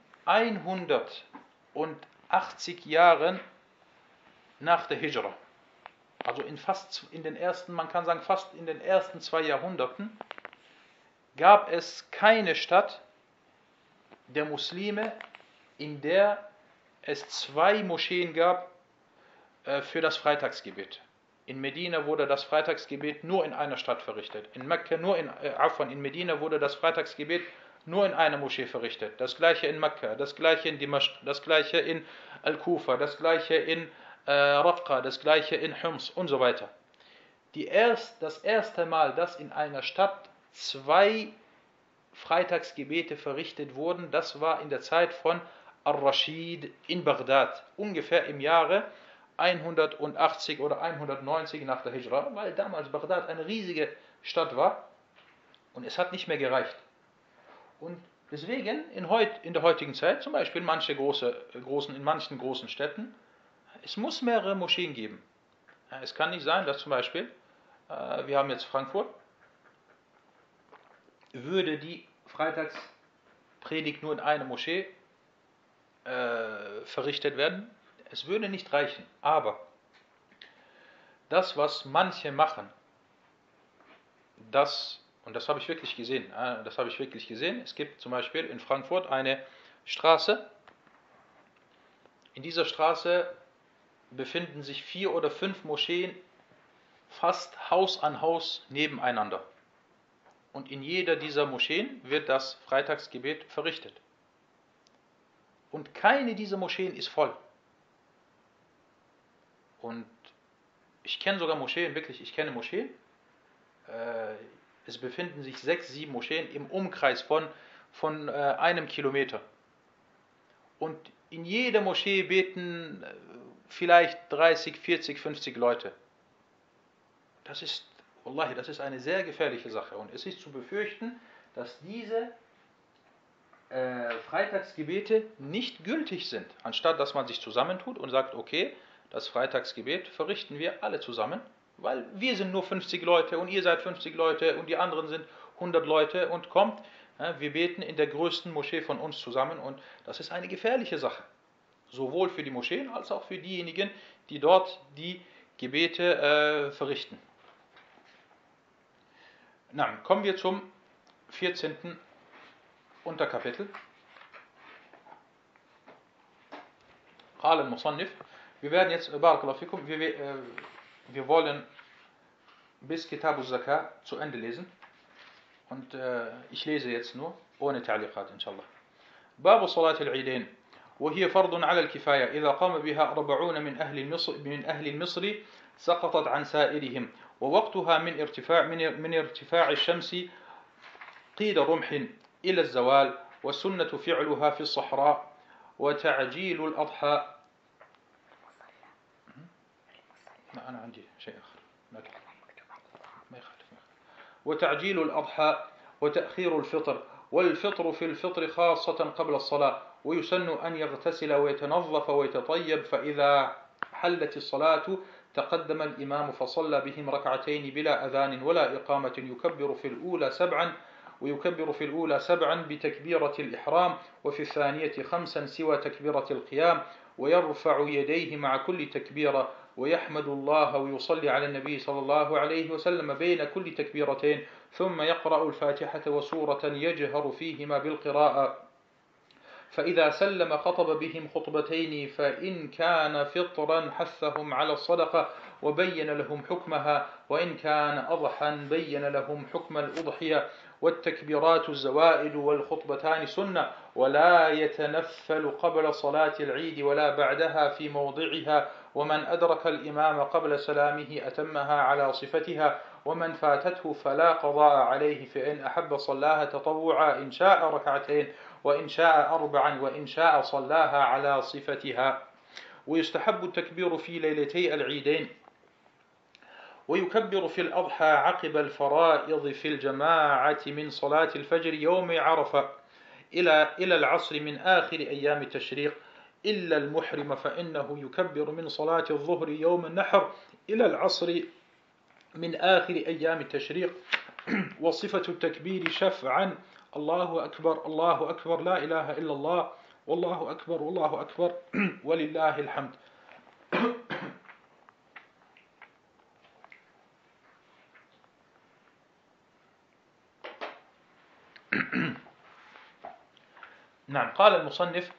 180 Jahren nach der Hijra, also man kann sagen fast in den ersten 2 Jahrhunderten, gab es keine Stadt der Muslime, in der es 2 Moscheen gab für das Freitagsgebet. In Medina wurde das Freitagsgebet nur in einer Stadt verrichtet. In Medina wurde das Freitagsgebet nur in einer Moschee verrichtet. Das gleiche in Mekka, das gleiche in Dimashq, das gleiche in Al-Kufa, das gleiche in Raqqa, das gleiche in Homs und so weiter. Das erste Mal, dass in einer Stadt 2 Freitagsgebete verrichtet wurden, das war in der Zeit von Ar-Rashid in Bagdad, ungefähr im Jahre 180 oder 190 nach der Hijra, weil damals Bagdad eine riesige Stadt war und es hat nicht mehr gereicht. Und deswegen in der heutigen Zeit, zum Beispiel in manchen großen Städten, es muss mehrere Moscheen geben. Es kann nicht sein, dass zum Beispiel, wir haben jetzt Frankfurt, würde die Freitagspredigt nur in einer Moschee verrichtet werden. Es würde nicht reichen, aber das, was manche machen, und das habe ich wirklich gesehen, es gibt zum Beispiel in Frankfurt eine Straße, in dieser Straße befinden sich 4 oder 5 Moscheen fast Haus an Haus nebeneinander. Und in jeder dieser Moscheen wird das Freitagsgebet verrichtet. Und keine dieser Moscheen ist voll. Und ich kenne sogar Moscheen, ich kenne Moscheen. Es befinden sich 6, 7 Moscheen im Umkreis von 1 Kilometer. Und in jeder Moschee beten vielleicht 30, 40, 50 Leute. Das ist eine sehr gefährliche Sache. Und es ist zu befürchten, dass diese Freitagsgebete nicht gültig sind. Anstatt dass man sich zusammentut und sagt, okay, das Freitagsgebet verrichten wir alle zusammen, weil wir sind nur 50 Leute und ihr seid 50 Leute und die anderen sind 100 Leute und kommt, wir beten in der größten Moschee von uns zusammen und das ist eine gefährliche Sache. Sowohl für die Moscheen als auch für diejenigen, die dort die Gebete verrichten. Kommen wir zum 14. Unterkapitel. قال المصنف, wir werden jetzt, Barakallahu fikum, wir wollen bis Kitab al-Zakah zu Ende lesen und ich lese jetzt nur ohne Ta'liqat inshallah. باب صلاة العيدين وهي فرض على الكفاية إذا قام بها 40 من أهل المصر سقطت عن سائرهم ووقتها من ارتفاع الشمس قيد رمح إلى الزوال، والسنة فعلها في الصحراء. وتعجيل الأضحى، أنا عندي شيء آخر ما يخالف. وتعجيل الأضحى وتأخير الفطر، والفطر في الفطر خاصة قبل الصلاة، ويسن أن يغتسل ويتنظف ويتطيب، فإذا حلت الصلاة تقدم الإمام فصلى بهم ركعتين بلا أذان ولا إقامة، يكبر في الأولى 7 ويكبر في الأولى 7 بتكبيرة الإحرام، وفي الثانية 5 سوى تكبيرة القيام، ويرفع يديه مع كل تكبيرة، ويحمد الله ويصلي على النبي صلى الله عليه وسلم بين كل تكبيرتين، ثم يقرأ الفاتحة وسورة يجهر فيهما بالقراءة. فإذا سلم خطب بهم خطبتين، فإن كان فطرا حثهم على الصدقة وبين لهم حكمها، وإن كان أضحى بين لهم حكم الأضحية. والتكبيرات الزوائد والخطبتان سنة، ولا يتنفل قبل صلاة العيد ولا بعدها في موضعها، ومن أدرك الإمام قبل سلامه أتمها على صفتها، ومن فاتته فلا قضاء عليه، فإن أحب صلاها تطوعا إن شاء ركعتين، وإن شاء 4، وإن شاء صلاها على صفتها. ويستحب التكبير في ليلتي العيدين، ويكبر في الأضحى عقب الفرائض في الجماعة من صلاة الفجر يوم عرفة إلى العصر من آخر أيام التشريق، إلا المحرم فإنه يكبر من صلاة الظهر يوم النحر إلى العصر من آخر أيام التشريق. وصفة التكبير شفعا: الله أكبر الله أكبر لا إله إلا الله والله أكبر والله أكبر ولله الحمد. نعم. قال المصنف: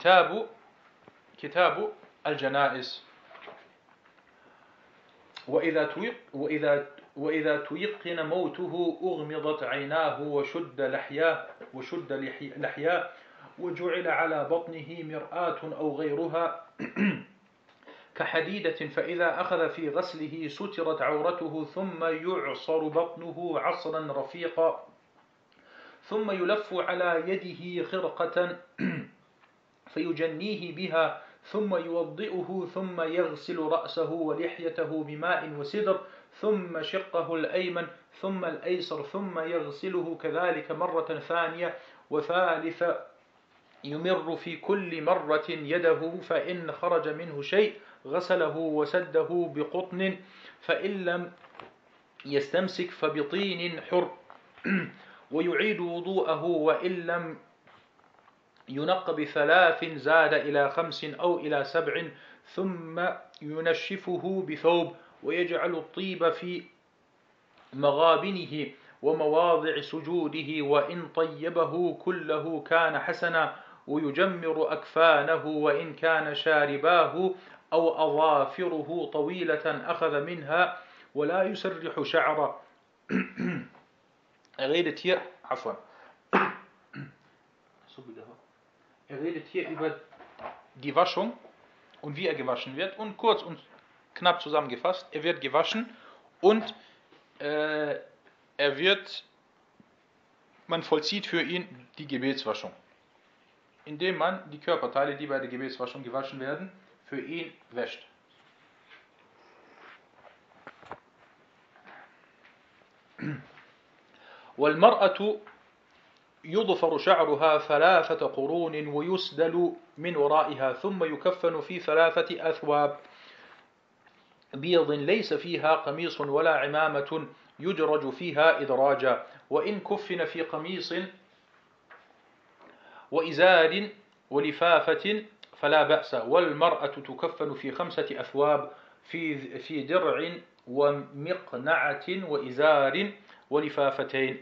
كتاب الجنائز. وإذا تيقن موته أغمضت عيناه وشد لحياه وجعل على بطنه مرآة أو غيرها كحديدة، فإذا أخذ في غسله سترت عورته، ثم يعصر بطنه عصرا رفيقا، ثم يلف على يده خرقة فيجنيه بها، ثم يوضئه، ثم يغسل رأسه ولحيته بماء وسدر، ثم شقه الأيمن ثم الأيسر، ثم يغسله كذلك مرة ثانية وثالثة، يمر في كل مرة يده، فإن خرج منه شيء غسله وسده بقطن، فإن لم يستمسك فبطين حر، ويعيد وضوءه، وإن لم ينق ب3 زاد إلى 5 أو إلى 7، ثم ينشفه بثوب، ويجعل الطيب في مغابنه ومواضع سجوده، وإن طيبه كله كان حسنا، ويجمر أكفانه، وإن كان شارباه أو أظافره طويلة أخذ منها، ولا يسرح شعره. redet hier, afwan. Er redet hier über die Waschung und wie er gewaschen wird. Und kurz und knapp zusammengefasst: Er wird gewaschen und man vollzieht für ihn die Gebetswaschung, indem man die Körperteile, die bei der Gebetswaschung gewaschen werden, für ihn wäscht. والمرأة يضفر شعرها 3 قرون ويسدل من ورائها، ثم يكفن في 3 أثواب بيض ليس فيها قميص ولا عمامة يدرج فيها إدراجا، وإن كفن في قميص وإزار ولفافة فلا بأس. والمرأة تكفن في 5 أثواب في درع ومقنعة وإزار ولفافتين.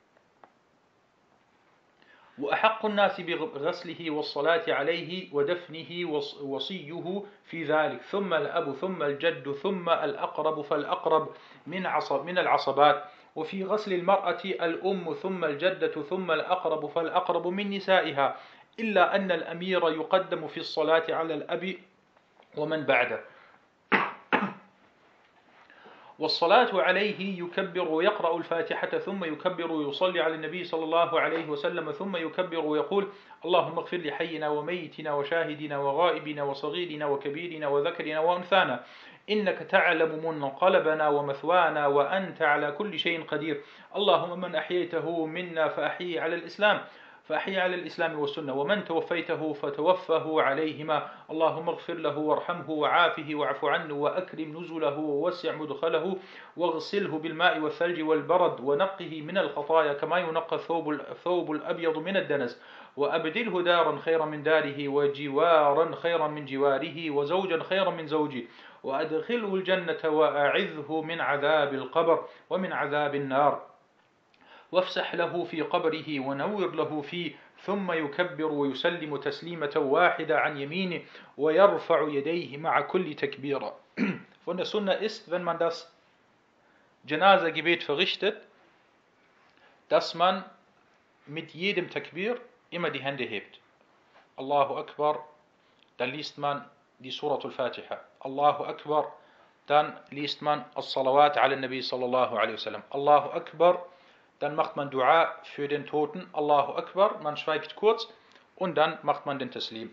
وأحق الناس بغسله والصلاة عليه ودفنه وصيه في ذلك، ثم الأب ثم الجد ثم الأقرب فالأقرب من العصبات. وفي غسل المرأة الأم ثم الجدة ثم الأقرب فالأقرب من نسائها، إلا أن الأمير يقدم في الصلاة على الأب ومن بعده. والصلاة عليه يكبر ويقرأ الفاتحة ثم يكبر ويصلي على النبي صلى الله عليه وسلم ثم يكبر ويقول اللهم اغفر لحينا وميتنا وشاهدنا وغائبنا وصغيرنا وكبيرنا وذكرنا وأنثانا إنك تعلم منقلبنا ومثوانا وأنت على كل شيء قدير. اللهم من أحييته منا فأحيي على الإسلام والسنة، ومن توفيته فتوفه عليهما. اللهم اغفر له وارحمه وعافه واعف عنه وأكرم نزله ووسع مدخله واغسله بالماء والثلج والبرد ونقه من الخطايا كما ينقى الثوب الأبيض من الدنس، وأبدله دارا خيرا من داره وجوارا خيرا من جواره وزوجا خيرا من زوجه، وأدخله الجنة وأعذه من عذاب القبر ومن عذاب النار، وافسح له في قبره ونور له فيه. ثم يكبر ويسلم تسليمة واحدة عن يمينه ويرفع يديه مع كل تكبيرة. Von der Sunna ist, wenn man das Janaza-Gebet verrichtet, dass man mit jedem Takbir immer die Hände hebt. Allahu Akbar, dann liest man die Suratul Fatiha. Allahu Akbar, dann liest man As-Salawat ala Nabi sallallahu alaihi wasallam. Allahu Akbar, dann macht man Dua für den Toten. Allahu Akbar, man schweigt kurz und dann macht man den Taslim.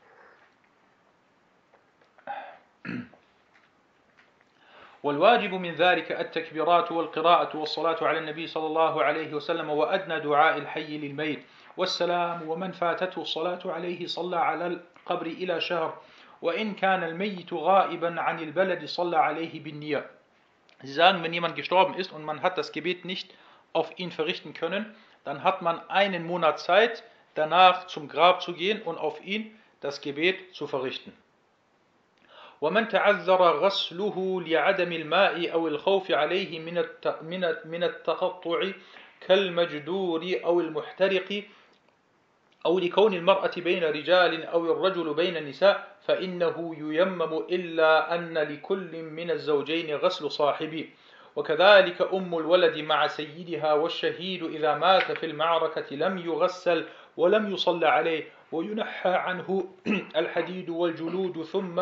والواجب من ذلك التكبيرات والقراءة والصلاة على النبي صلى الله عليه وسلم وأدنى دعاء الحي للميت والسلام، ومن فاتته الصلاة عليه صلى على القبر إلى شهر، وإن كان الميت غائبا عن البلد صلى عليه بالنية. Sie sagen, wenn jemand gestorben ist und man hat das Gebet nicht auf ihn verrichten können, dann hat man einen Monat Zeit, danach zum Grab zu gehen und auf ihn das Gebet zu verrichten. ومن تعذر غسله لعدم الماء أو الخوف عليه من التقطع كالمجدور أو المحترق أو لكون المرأة بين رجال أو الرجل بين النساء فإنه ييمم إلا أن لكل من الزوجين غسل صاحبه. وكذلك أم الولد مع سيدها، والشهيد إذا مات في المعركة لم يغسل ولم يصلى عليه وينحى عنه الحديد والجلود ثم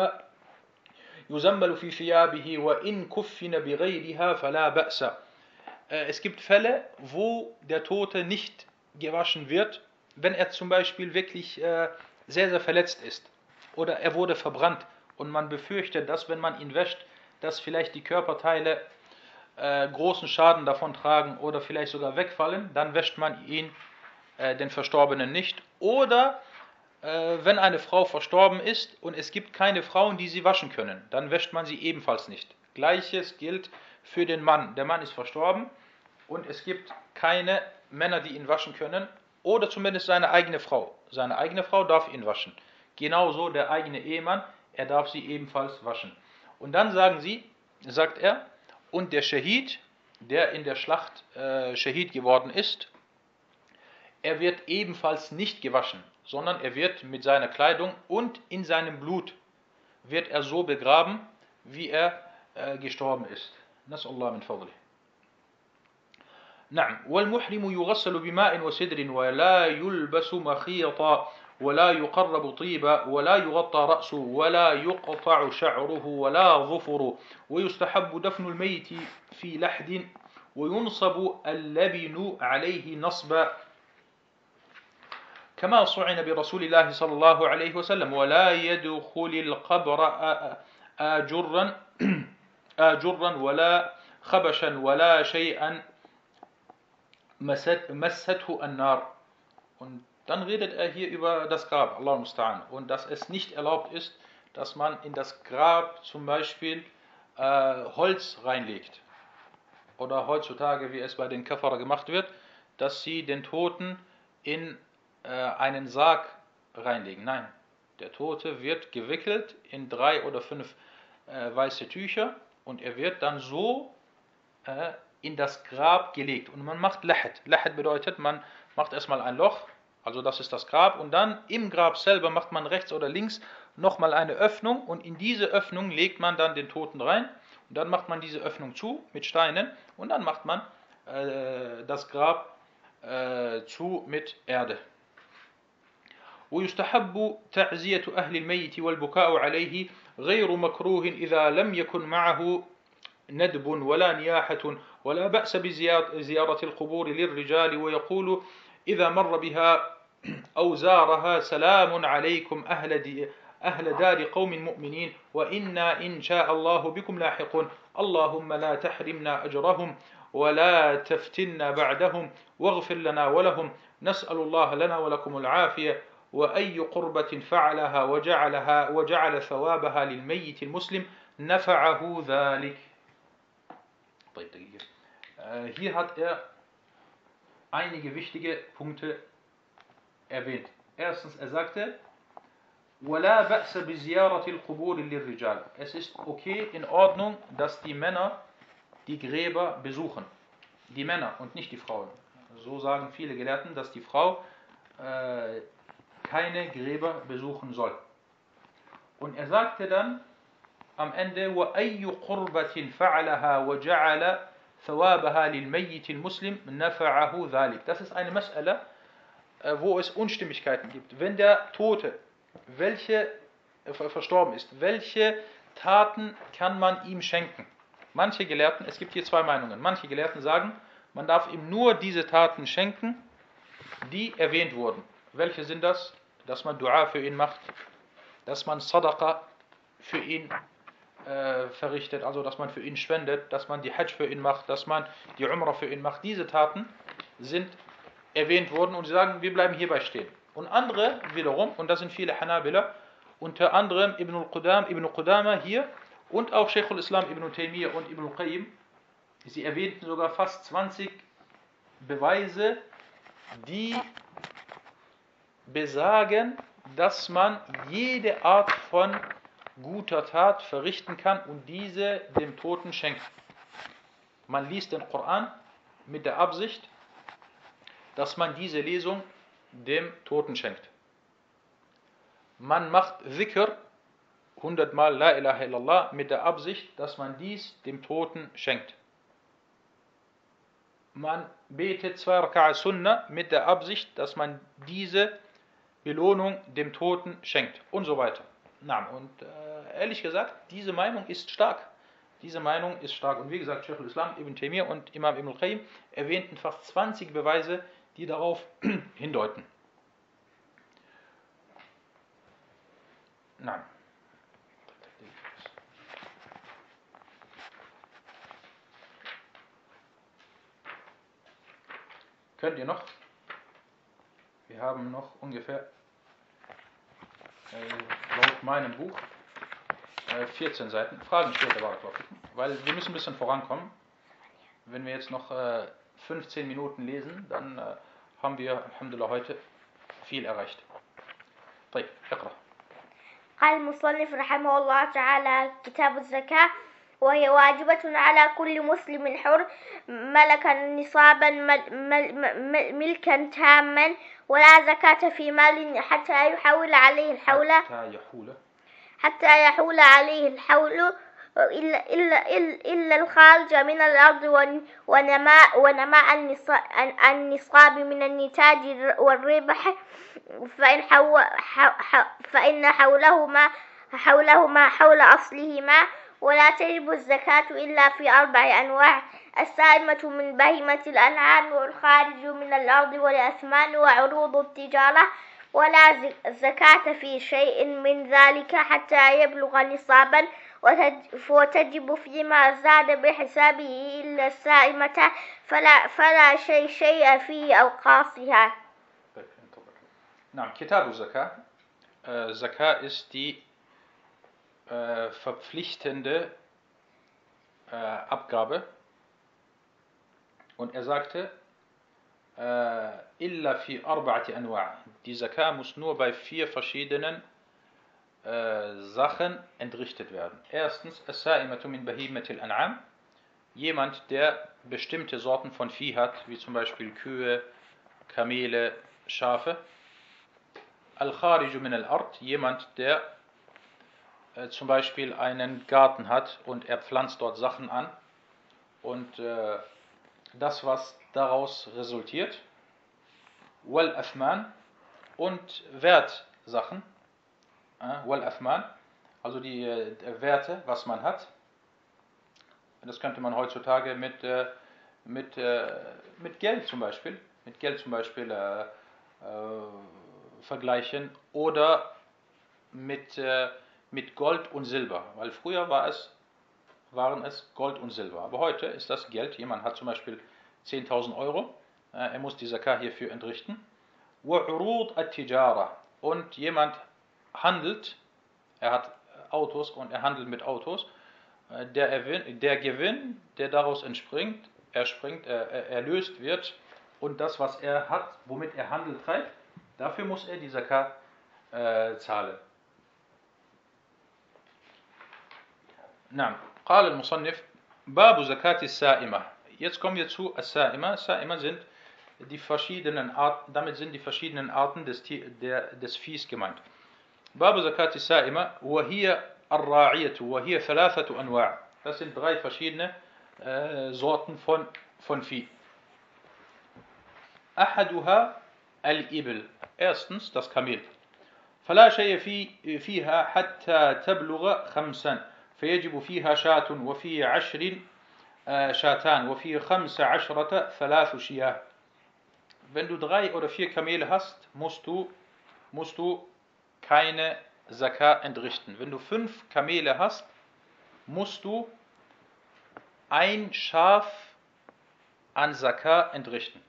يزمل في ثيابه وإن كفن بغيرها فلا بأس. Es gibt Fälle, wo der Tote nicht gewaschen wird, wenn er zum Beispiel wirklich sehr, sehr verletzt ist oder er wurde verbrannt und man befürchtet, dass wenn man ihn wäscht, dass vielleicht die Körperteile großen Schaden davon tragen oder vielleicht sogar wegfallen, dann wäscht man ihn, den Verstorbenen nicht. Oder wenn eine Frau verstorben ist und es gibt keine Frauen, die sie waschen können, dann wäscht man sie ebenfalls nicht. Gleiches gilt für den Mann. Der Mann ist verstorben und es gibt keine Männer, die ihn waschen können, oder zumindest seine eigene Frau. Seine eigene Frau darf ihn waschen. Genauso der eigene Ehemann, er darf sie ebenfalls waschen. Und dann sagt er, und der Schahid, der in der Schlacht Schahid geworden ist, er wird ebenfalls nicht gewaschen, sondern er wird mit seiner Kleidung und in seinem Blut wird er so begraben, wie er gestorben ist. Nas'Allah min fadlih. نعم. والمحرم يغسل بماء وسدر ولا يلبس مخيطا ولا يقرب طيبا ولا يغطى رأسه ولا يقطع شعره ولا ظفر، ويستحب دفن الميت في لحد وينصب اللبن عليه نصبا كما صعن برسول الله صلى الله عليه وسلم، ولا يدخل القبر آجرا ولا خبشا ولا شيئا مسته النار. Und dann redet er hier über das Grab, Allah musta'an, und dass es nicht erlaubt ist, dass man in das Grab zum Beispiel Holz reinlegt. Oder heutzutage, wie es bei den Kafara gemacht wird, dass sie den Toten in einen Sarg reinlegen. Nein, der Tote wird gewickelt in 3 oder 5 weiße Tücher und er wird dann so in das Grab gelegt. Und man macht Lahad. Lahad bedeutet, man macht erstmal ein Loch, also das ist das Grab, und dann im Grab selber macht man rechts oder links nochmal eine Öffnung und in diese Öffnung legt man dann den Toten rein und dann macht man diese Öffnung zu mit Steinen und dann macht man das Grab zu mit Erde. ويستحب تعزية أهل الميت والبكاء عليه غير مكروه إذا لم يكن معه ندب ولا نياحة ولا بأس بزيارة القبور للرجال، ويقول إذا مر بها أو زارها سلام عليكم أهل دار قوم مؤمنين وإنا إن شاء الله بكم لاحقون، اللهم لا تحرمنا أجرهم ولا تفتنا بعدهم واغفر لنا ولهم، نسأل الله لنا ولكم العافية، وأي قربة فعلها وجعل ثوابها للميت المسلم نفعه ذلك. Hier hat er einige wichtige Punkte erwähnt. Erstens, er sagte, وَلَا بَأْسَ بِزِيَارَةِ الْقُبُورِ لِلرِّجَالِ. Es ist okay, in Ordnung, dass die Männer die Gräber besuchen. Die Männer und nicht die Frauen. So sagen viele Gelehrten, dass die Frau keine Gräber besuchen soll. Und er sagte dann am Ende, وَأَيُّ قُرْبَةٍ فَعَلَهَا وَجَعَلَ ثَوَابَهَا لِلْمَيِّتِ الْمُسْلِمِ نَفَعَهُ ذَلِكَ. Das ist eine Mas'ala, wo es Unstimmigkeiten gibt. Wenn der Tote, welche verstorben ist, welche Taten kann man ihm schenken? Manche Gelehrten, es gibt hier zwei Meinungen, manche Gelehrten sagen, man darf ihm nur diese Taten schenken, die erwähnt wurden. Welche sind das? Dass man Dua für ihn macht, dass man Sadaqa für ihn verrichtet, also dass man für ihn spendet, dass man die Hajj für ihn macht, dass man die Umrah für ihn macht. Diese Taten sind erwähnt worden und sie sagen, wir bleiben hierbei stehen. Und andere wiederum, und das sind viele Hanabila, unter anderem Ibn Qudama hier und auch Shaykh al-Islam Ibn Taymiyyah und Ibn Qayyim, sie erwähnten sogar fast 20 Beweise, die besagen, dass man jede Art von guter Tat verrichten kann und diese dem Toten schenkt. Man liest den Koran mit der Absicht, dass man diese Lesung dem Toten schenkt. Man macht Dhikr 100 Mal La ilaha illallah mit der Absicht, dass man dies dem Toten schenkt. Man betet 2 Raka'a Sunnah mit der Absicht, dass man diese Belohnung dem Toten schenkt und so weiter. Und ehrlich gesagt, diese Meinung ist stark. Diese Meinung ist stark. Und wie gesagt, Shaykh al-Islam Ibn Taymiyyah und Imam Ibn Qayyim erwähnten fast 20 Beweise, die darauf hindeuten. Nein. Könnt ihr noch? Wir haben noch ungefähr laut meinem Buch 14 Seiten. Fragen später, weil wir müssen ein bisschen vorankommen. Wenn wir jetzt noch 15 Minuten lesen, dann haben wir, Alhamdulillah, heute viel erreicht. طيب اقرأ. قال المصنف رحمه الله تعالى: كتاب الزكاة، وهي واجبة على كل مسلم حر ملكا نصابا ملكا تاما، ولا زكاة في مال حتى يحول عليه الحول إلا الخارج من الأرض ونماء النصاب من النتاج والربح، فإن حولهما حول أصلهما. ولا تجب الزكاة إلا في 4 أنواع: السائمة من بهيمة الأنعام، والخارج من الأرض، والأثمان، وعروض التجارة. ولا زكاة في شيء من ذلك حتى يبلغ نصابا، وتجب فيما زاد بحسابه إلا السائمة، فلا شيء في أوقافها. Kitabu Zakah. Zakah ist die verpflichtende Abgabe. Und er sagte, illa fi 4 anwa'. Die Zakah muss nur bei 4 verschiedenen Sachen entrichtet werden. Erstens, as-sa'imatu min bahimatil an'am. Jemand, der bestimmte Sorten von Vieh hat, wie zum Beispiel Kühe, Kamele, Schafe. Al-khariju min al-ard. Jemand, der zum Beispiel einen Garten hat und er pflanzt dort Sachen an und das, was daraus resultiert, wal-athman, und Wertsachen, wal-athman, also die Werte, was man hat, Das könnte man heutzutage mit Geld zum Beispiel, vergleichen oder mit Gold und Silber, weil früher waren es Gold und Silber, aber heute ist das Geld. Jemand hat zum Beispiel 10.000 Euro, er muss die Zakah hierfür entrichten. وعروض التجارة, und jemand handelt, er hat Autos und er handelt mit Autos. Der Gewinn, der daraus entspringt, erlöst wird, und das, was er hat, womit er Handel treibt, dafür muss er die Zakah zahlen. نعم. قال المصنف باب زكاة السائمة. Jetzt kommen wir zu As-Sa'ima. Sa'ima sind die verschiedenen Arten, damit sind die verschiedenen Arten des Viehs gemeint. باب زكاة السائمة وهي الراعية وهي ثلاثة أنواع. Das sind drei verschiedene Sorten von Vieh. أحدها الإبل. Erstens das Kamel. فلا شيء فيها حتى تبلغ 5 فيجب فيها شاة وفي 10 شاتان وفي 15 3 شياه. Wenn du 3 oder 4 Kamele hast, musst du keine Zakah entrichten. Wenn du 5 Kamele hast, musst du ein Schaf an Zakah entrichten.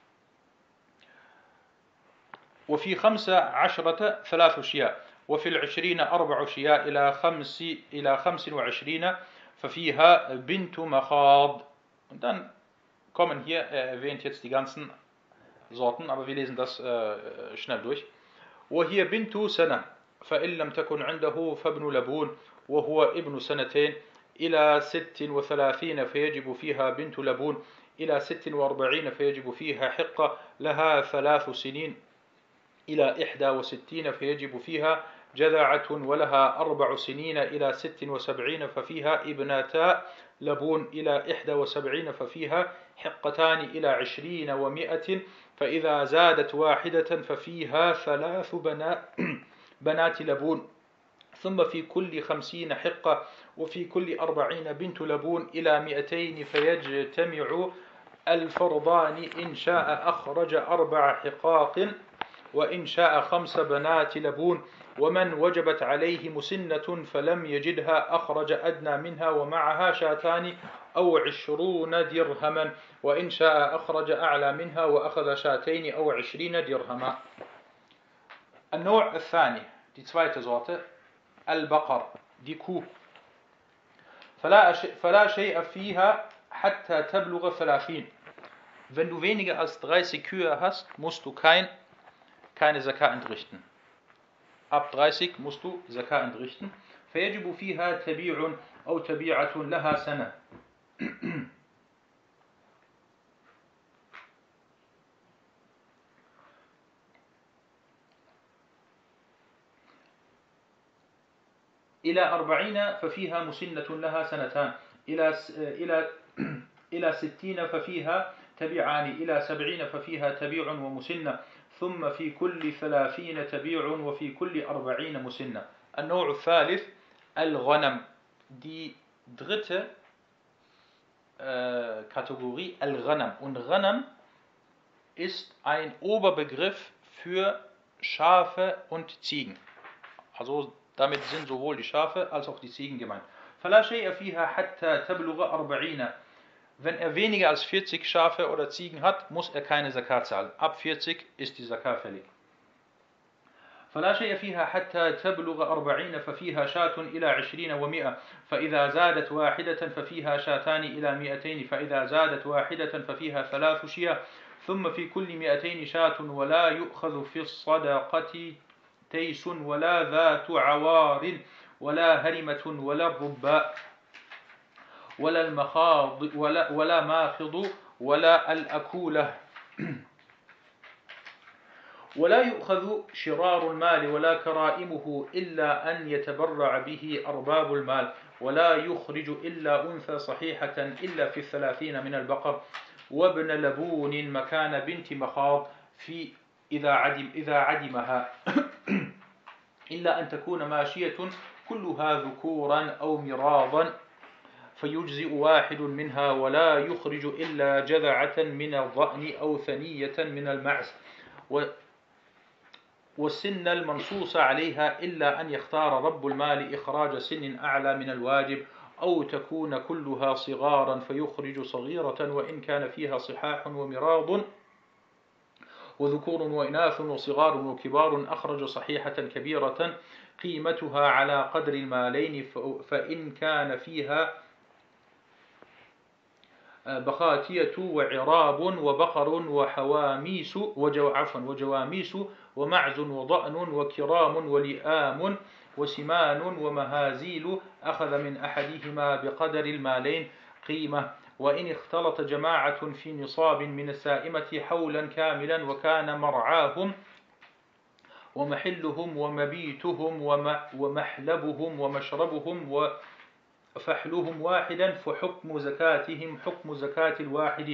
وفي 15 3 شياه وفي 20 4 شياه إلى 25 ففيها بنت مخاض. Und dann kommen hier, er erwähnt jetzt die ganzen Sorten, aber wir lesen das schnell durch. وهي بنت سنة فإن لم تكن عنده فابن لبون وهو ابن سنتين إلى 36 فيجب فيها بنت لبون إلى 46 فيجب فيها حقة لها 3 سنين إلى 61 فيجب فيها جذعة ولها 4 سنين إلى 76 ففيها ابنتا لبون إلى 71 ففيها حقتان إلى 20 و100 فإذا زادت واحدة ففيها 3 بنات لبون ثم في كل 50 حقة وفي كل 40 بنت لبون إلى 200 فيجتمع الفرضان إن شاء أخرج 4 حقاق وإن شاء 5 بنات لبون ومن وجبت عليه مسنة فلم يجدها أخرج أدنى منها ومعها شاتان أو 20 درهما وإن شاء أخرج أعلى منها وأخذ شاتين أو 20 درهما. النوع الثاني, die zweite Sorte, البقر, die Kuh. فلا شيء فيها حتى تبلغ 30. Wenn du weniger als 30 Kühe hast, musst du keine Zakah entrichten. Ab 30 musst du Zakah entrichten. فيجب فيها تبيع أو تبيعة لها سنة. إلى 40 ففيها مسنة لها سنتان إلى 60 ففيها تبيعان إلى 70 ففيها تبيع ومسنة ثم في كل 30 تبيع وفي كل 40 مسنة. النوع الثالث الغنم. Die dritte Kategorie Al-Ghanam. Und Ghanam ist ein Oberbegriff für Schafe und Ziegen. Also damit sind sowohl die Schafe als auch die Ziegen gemeint. فلا شيء فيها حتى تبلغ 40. Wenn er weniger als 40 Schafe oder Ziegen hat, muss er keine Zakat zahlen. Ab 40 ist die Zakat fällig. فلا شيء فيها حتى تبلغ 40 ففيها شاة إلى 20 و100 فإذا زادت واحدة ففيها شاتان إلى 200 فإذا زادت واحدة ففيها 3 شياه ثم في كل 200 شاة ولا يؤخذ في الصدقة تيس ولا ذات عوار ولا هرمة ولا الرباء ولا المخاض ولا ماخض ولا الأكولة ولا يؤخذ شرار المال ولا كرائمه إلا أن يتبرع به أرباب المال ولا يخرج إلا أنثى صحيحة إلا في 30 من البقر وابن لبون مكان بنت مخاض في إذا عدمها إلا أن تكون ماشية كلها ذكورا أو مراضا فيجزئ واحد منها ولا يخرج إلا جذعة من الضأن أو ثنية من المعز والسن المنصوص عليها إلا أن يختار رب المال إخراج سن أعلى من الواجب أو تكون كلها صغارا فيخرج صغيرة وإن كان فيها صحاح ومراض وذكور وإناث وصغار وكبار أخرج صحيحة كبيرة قيمتها على قدر المالين فإن كان فيها بخاتية وعراب وبقر وحواميس وجواميس ومعز وضأن وكرام ولئام وسمان ومهازيل أخذ من أحدهما بقدر المالين قيمة وإن اختلط جماعة في نصاب من السائمة حولا كاملا وكان مرعاهم ومحلهم ومبيتهم ومحلبهم ومشربهم وفحلهم واحدا فحكم زكاتهم حكم زكاة الواحد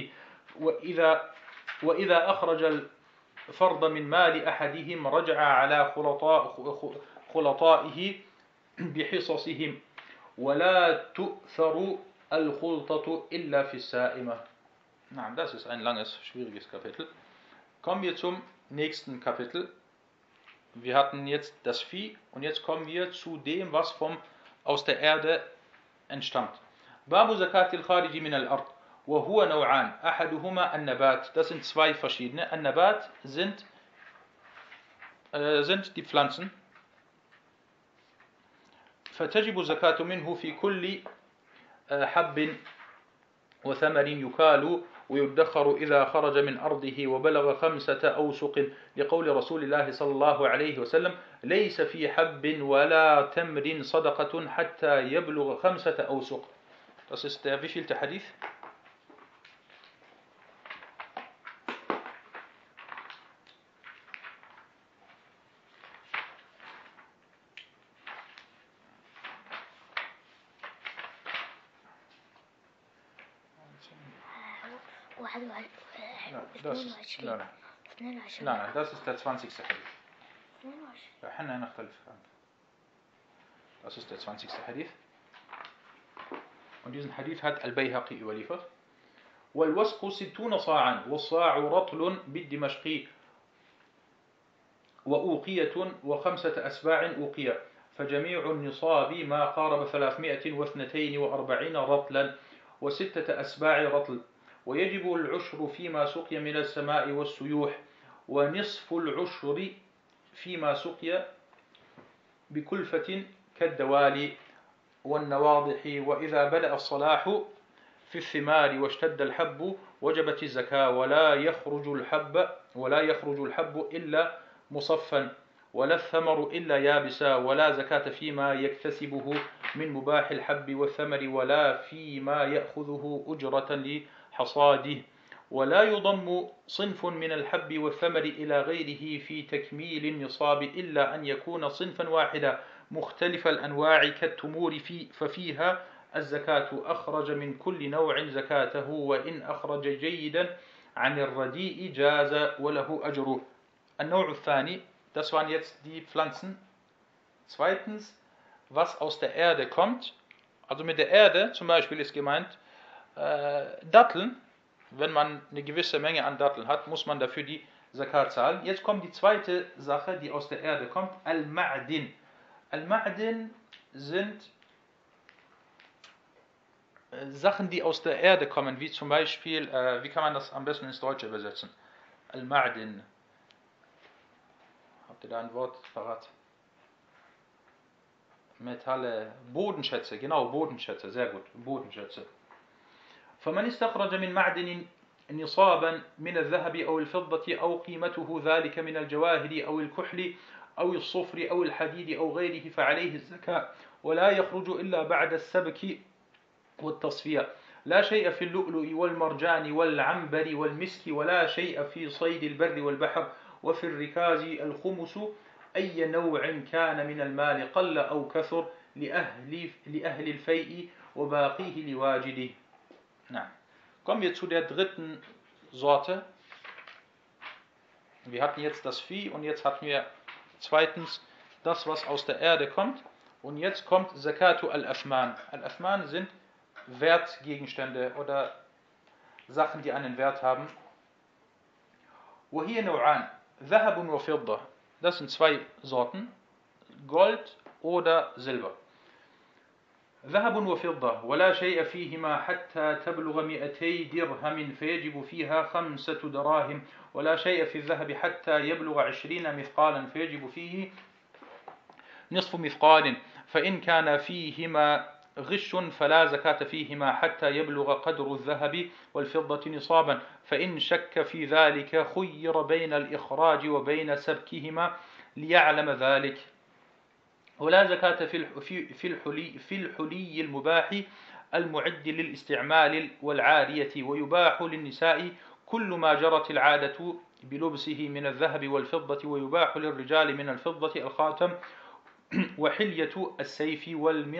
وإذا أخرج الفرض من مال أحدهم رجع على خلطائه بحصصهم ولا تؤثر الخلطة إلا في السائمة. Na, das ist ein langes, schwieriges Kapitel. Kommen wir zum nächsten Kapitel. Wir hatten jetzt das Vieh und jetzt kommen wir zu dem, was aus der Erde entstammt. Babu zakatil khariji min al-ard wa huwa naw'an ahaduhuma an-nabat. Das sind zwei verschiedene. An-nabat sind die Pflanzen. فتجب الزكاة منه في كل حب وثمر يكال ويدخر إذا خرج من أرضه وبلغ 5 أوسق لقول رسول الله صلى الله عليه وسلم ليس في حب ولا تمر صدقة حتى يبلغ 5 أوسق. Das ist der wievielte Hadith? Nein, das ist der 20. Hadith. Das ist der 20. Hadith. Und diesen Hadith hat Al-Bayhaqi überliefert. والوسق 60 صاعا والصاع رطل بالدمشقي وأوقية و5 أسباع أوقية فجميع النصاب ما قارب 342 رطلا و6 أسباع رطل ويجب العشر فيما سقي من السماء والسيوح ونصف العشر فيما سقي بكلفة كالدوالي والنواضح وإذا بدأ الصلاح في الثمار واشتد الحب وجبت الزكاة ولا يخرج الحب إلا مصفا ولا الثمر إلا يابسا ولا زكاة فيما يكتسبه من مباح الحب والثمر ولا فيما يأخذه أجرة لحصاده ولا يضم صنف من الحب والثمر إلى غيره في تكميل النصاب إلا أن يكون صنفا واحدا مختلف الأنواع كالتمور ففيها الزكاة أخرج من كل نوع زكاته وإن أخرج جيدا عن الرديء جاز وله أجره. النوع الثاني, das waren jetzt die Pflanzen. Zweitens, was aus der Erde kommt. Also mit der Erde zum Beispiel ist gemeint Datteln. Wenn man eine gewisse Menge an Datteln hat, muss man dafür die Zakat zahlen. Jetzt kommt die zweite Sache, die aus der Erde kommt, Al-Ma'din. Al-Ma'din sind Sachen, die aus der Erde kommen, wie zum Beispiel, wie kann man das am besten ins Deutsche übersetzen? Al-Ma'din. Habt ihr da ein Wort parat? Metalle, Bodenschätze, genau, Bodenschätze, sehr gut, Bodenschätze. فمن استخرج من معدن نصابا من الذهب أو الفضة أو قيمته ذلك من الجواهر أو الكحل أو الصفر أو الحديد أو غيره فعليه الزكاة ولا يخرج إلا بعد السبك والتصفية لا شيء في اللؤلؤ والمرجان والعنبر والمسك ولا شيء في صيد البر والبحر وفي الركاز الخمس أي نوع كان من المال قل أو كثر لأهل الفيء وباقيه لواجده. Na, kommen wir zu der dritten Sorte. Wir hatten jetzt das Vieh und jetzt hatten wir zweitens das, was aus der Erde kommt. Und jetzt kommt Zakatu al-Athman. Al-Athman sind Wertgegenstände oder Sachen, die einen Wert haben. وهي نوعان ذهب وفضة. Das sind zwei Sorten, Gold oder Silber. ذهب وفضة ولا شيء فيهما حتى تبلغ 200 درهم فيجب فيها 5 دراهم ولا شيء في الذهب حتى يبلغ 20 مثقالا فيجب فيه نصف مثقال فإن كان فيهما غش فلا زكاة فيهما حتى يبلغ قدر الذهب والفضة نصابا فإن شك في ذلك خير بين الإخراج وبين سبكهما ليعلم ذلك ولا زكاة في الحلي المباح المعد للاستعمال والعارية ويباح للنساء كل ما جرت العادة بلبسه من الذهب والفضة ويباح للرجال من الفضة الخاتم وحلية السيف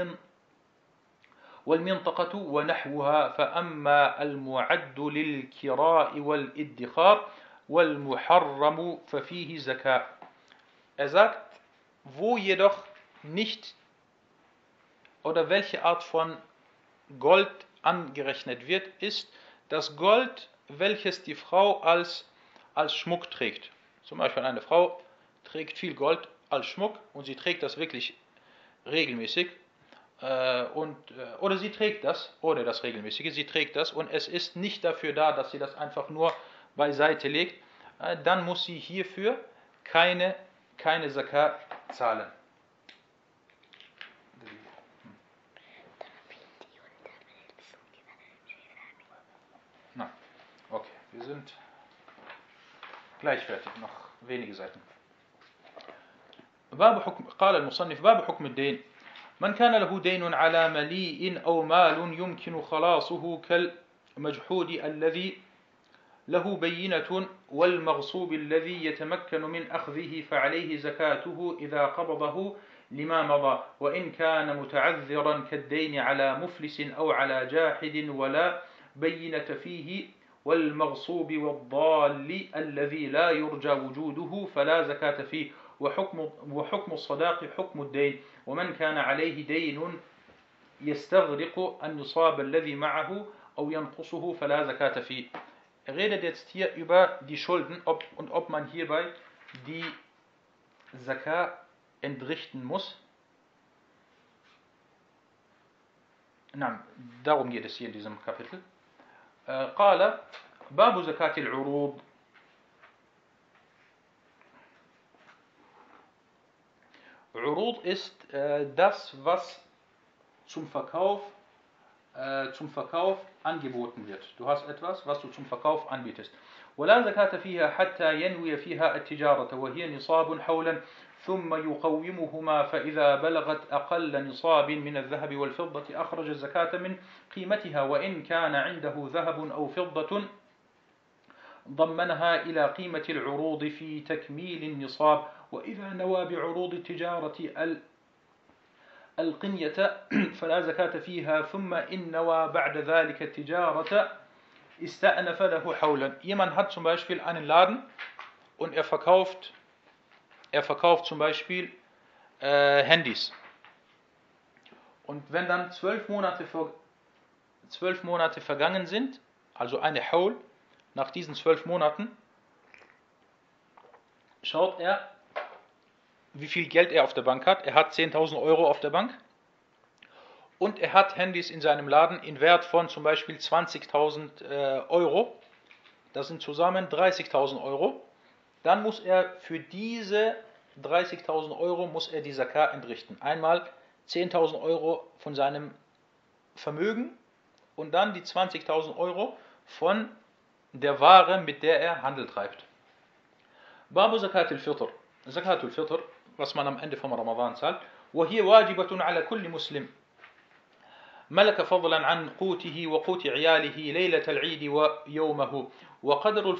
والمنطقة ونحوها فأما المعد للكراء والادخار والمحرم ففيه زكاة. Sagt, wo jedoch nicht oder welche Art von Gold angerechnet wird, ist das Gold, welches die Frau als Schmuck trägt. Zum Beispiel eine Frau trägt viel Gold als Schmuck und sie trägt das wirklich regelmäßig oder sie trägt das ohne das regelmäßige, sie trägt das und es ist nicht dafür da, dass sie das einfach nur beiseite legt, dann muss sie hierfür keine Zakat zahlen. Na, okay, wir sind gleich fertig, noch wenige Seiten. قال المصنف باب حكم الدين من كان له دين على مليء أو مال يمكن خلاصه كالمجحود الذي له بينة والمغصوب الذي يتمكن من أخذه فعليه زكاته إذا قبضه لما مضى وإن كان متعذرا كالدين على مفلس أو على جاحد ولا بينة فيه والمغصوب والضال الذي لا يرجى وجوده فلا زكاة فيه وحكم الصداق حكم الدين ومن كان عليه دين يستغرق النصاب الذي معه أو ينقصه فلا زكاة فيه. Redet jetzt hier über die Schulden ob man hierbei die Zakat entrichten muss. Nein, darum geht es hier in diesem Kapitel. قال باب زكاة العروض. Urud ist das, was zum Verkauf angeboten wird. Du hast etwas, was du zum Verkauf anbietest. ولا زكاة فيها حتى ينوي فيها التجارة وهي نصاب حولا ثم يقومهما فإذا بلغت أقل نصاب من الذهب والفضة أخرج الزكاة من قيمتها وإن كان عنده ذهب أو فضة ضمنها إلى قيمة العروض في تكميل النصاب وإذا نوى بعروض التجارة القنية فلا زكاة فيها ثم إن نوى بعد ذلك التجارة استأنف له حولا. Jemand hat zum Beispiel einen Laden und er verkauft zum Beispiel Handys. Und wenn dann 12 Monate vergangen sind, also eine Haul, nach diesen 12 Monaten schaut er, wie viel Geld er auf der Bank hat. Er hat 10.000 Euro auf der Bank und er hat Handys in seinem Laden in Wert von zum Beispiel 20.000 Euro. Das sind zusammen 30.000 Euro. Dann muss er für diese 30.000 Euro muss er die Zakat entrichten. Einmal 10.000 Euro von seinem Vermögen und dann die 20.000 Euro von der Ware, mit der er Handel treibt. Babu Zakat al-Fitr. Zakat al-Fitr, was man am Ende vom Ramadan zahlt. وهي واجبة على كل مسلم ملك فضلا عن قوته وقوت عياله ليلة العيد ويومه وقدر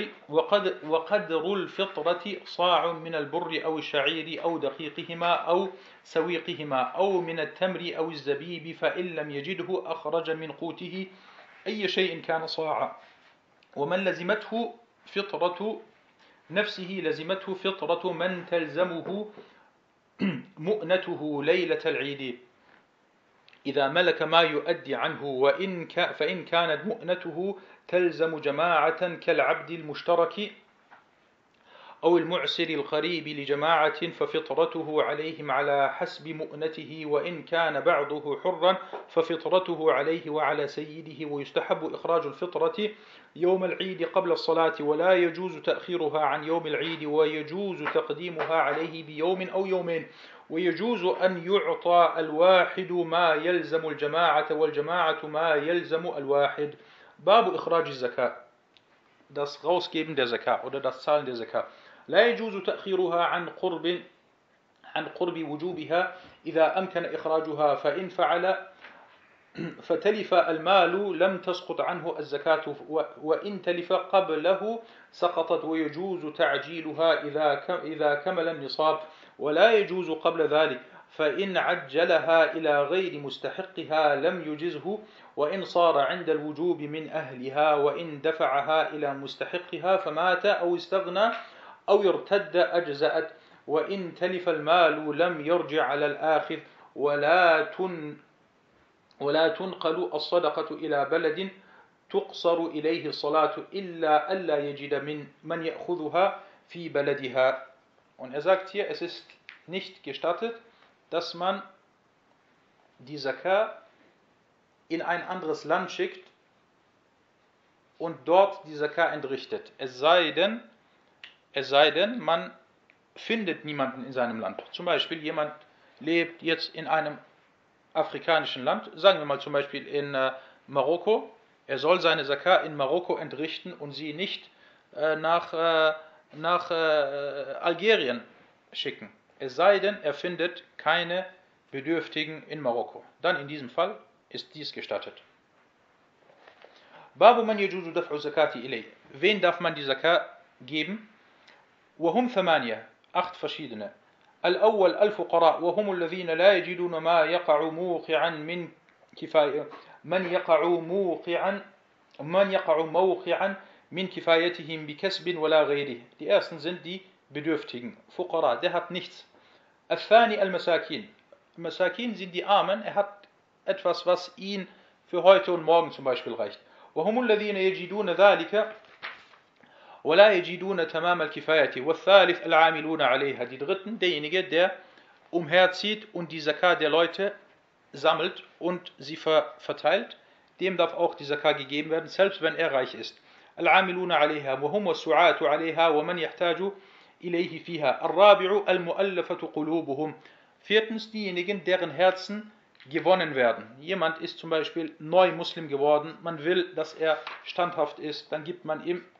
الفطرة صاع من البر أو الشعير أو دقيقهما أو سويقهما أو من التمر أو الزبيب فإن لم يجده أخرج من قوته أي شيء كان صاعا ومن لزمته فطرة نفسه لزمته فطرة من تلزمه مؤنته ليلة العيد إذا ملك ما يؤدي عنه فإن كانت مؤنته تلزم جماعة كالعبد المشترك أو المعسر القريب لجماعة ففطرته عليهم على حسب مؤنته، وإن كان بعضه حرا ففطرته عليه وعلى سيده. ويستحب إخراج الفطرة يوم العيد قبل الصلاة، ولا يجوز تأخيرها عن يوم العيد، ويجوز تقديمها عليه بيوم أو يومين. ويجوز أن يعطى الواحد ما يلزم الجماعة والجماعة ما يلزم الواحد. باب إخراج الزكاة. Das Rausgeben der Zakat oder das Zahlen der Zakat. لا يجوز تأخيرها عن قرب وجوبها إذا أمكن إخراجها، فإن فعل فتلف المال لم تسقط عنه الزكاة، وإن تلف قبله سقطت. ويجوز تعجيلها إذا كمل النصاب، ولا يجوز قبل ذلك، فإن عجلها إلى غير مستحقها لم يجزه، وإن صار عند الوجوب من أهلها، وإن دفعها إلى مستحقها فمات أو استغنى أو ارتد أجزأت. وإن تلف المال لم يرجع على الآخذ، ولا تنقل الصدقة إلى بلد تقصر إليه الصلاة إلا ألا يجد من يأخذها في بلدها. Und sagt hier, es ist nicht gestattet, dass man die Zakat in ein anderes Land schickt und dort die Zakat entrichtet. Es sei denn, man findet niemanden in seinem Land. Zum Beispiel jemand lebt jetzt in einem afrikanischen Land, sagen wir mal zum Beispiel in Marokko. Er soll seine Zakat in Marokko entrichten und sie nicht nach Algerien schicken. Es sei denn, er findet keine Bedürftigen in Marokko. Dann in diesem Fall ist dies gestattet. Babu man yajuzu daf'u zakati ilay. Wen darf man die Zakat geben? وهم 8, 8 verschiedene. الأول الفقراء وهم الذين لا يجدون ما يقع موقعا من كفاية من يقع موقعا من كفايتهم بكسب ولا غيره. Die ersten sind die Bedürftigen. Fuqara, der hat nichts. الثاني المساكين. Masakin sind die Armen, er hat etwas, was ihn für heute und morgen zum Beispiel reicht. وهم الذين يجدون ذلك ولا يجدون تمام الكفاية. والثالث العاملون عليها. Die dritten, derjenige, der umherzieht und die Zakat der Leute sammelt und sie verteilt, dem darf auch die Zakat gegeben werden, selbst wenn er reich ist. العاملون عليها وهم والسعاة عليها ومن يحتاج إليه فيها. الرابع المؤلفة قلوبهم. Viertens, diejenigen, deren Herzen gewonnen werden. Jemand ist zum Beispiel neu Muslim geworden, man will, dass er standhaft ist, dann gibt man ihm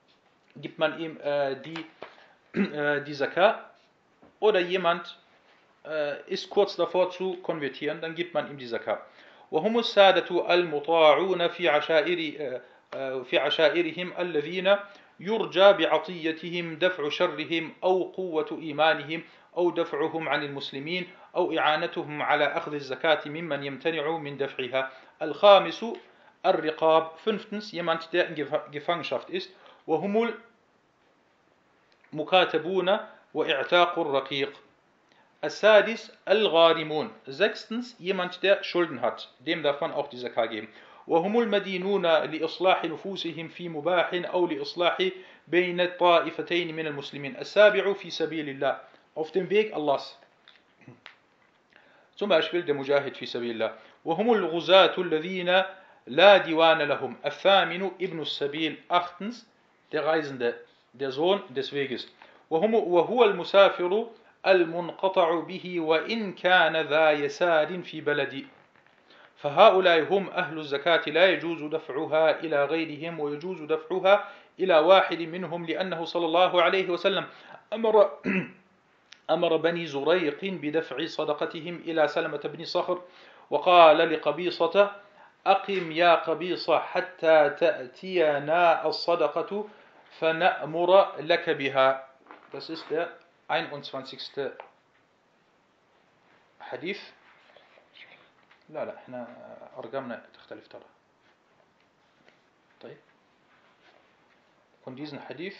die Zakat. Oder jemand ist kurz davor zu konvertieren, dann gibt man ihm die Zakat. وهم السادة المطاعون في عشائرهم الذين يرجى بعطيتهم دفع شرهم أو قوة إيمانهم أو دفعهم عن المسلمين أو إعانتهم على أخذ الزكاة ممن يمتنع من دفعها. الخامس الرقاب. Fünftens, jemand, der in Gefangenschaft ist. وهم المكاتبون وإعتاق الرقيق. السادس الغارمون. Sechstens, jemand, der Schulden hat, dem darf man auch die Zakat geben. وهم المدينون لإصلاح نفوسهم في مباح أو لإصلاح بين الطائفتين من المسلمين. السابع في سبيل الله. Auf dem Weg Allahs. Zum Beispiel der Mujahid في سبيل الله. وهم الغزاة الذين لا ديوان لهم. الثامن ابن السبيل. Achtens, der Reisende, der Sohn des Weges. وهو المسافر المنقطع به وإن كان ذا يسار في بلدي. فهؤلاء هم أهل الزكاة لا يجوز دفعها إلى غيرهم ويجوز دفعها إلى واحد منهم، لأنه صلى الله عليه وسلم أمر بني زريق بدفع صدقتهم إلى سلمة بن صخر، وقال لقبيصة أقم يا قبيصة حتى تأتينا الصدقة فنأمر لك بها. Das ist der 21. Hadith. لا احنا ارقامنا تختلف ترى. طيب. Und diesen Hadith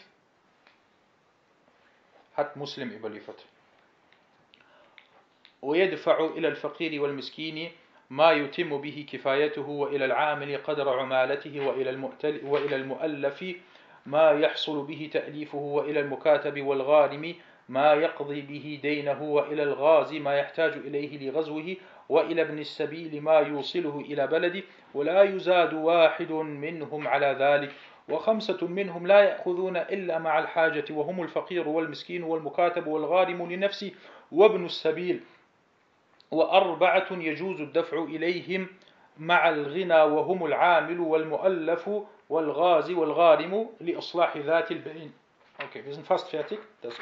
hat Muslim überliefert. ويدفع إلى الفقير والمسكين ما يتم به كفايته، وإلى العامل قدر عمالته، وإلى المؤلف ما يحصل به تأليفه، وإلى المكاتب والغارم ما يقضي به دينه، وإلى الغازي ما يحتاج إليه لغزوه، وإلى ابن السبيل ما يوصله إلى بلده، ولا يزاد واحد منهم على ذلك. وخمسة منهم لا يأخذون إلا مع الحاجة، وهم الفقير والمسكين والمكاتب والغارم لنفسه وابن السبيل. وأربعة يجوز الدفع إليهم مع الغنى، وهم العامل والمؤلف والغازي والغارم لإصلاح ذات البين. Okay, wir sind fast fertig.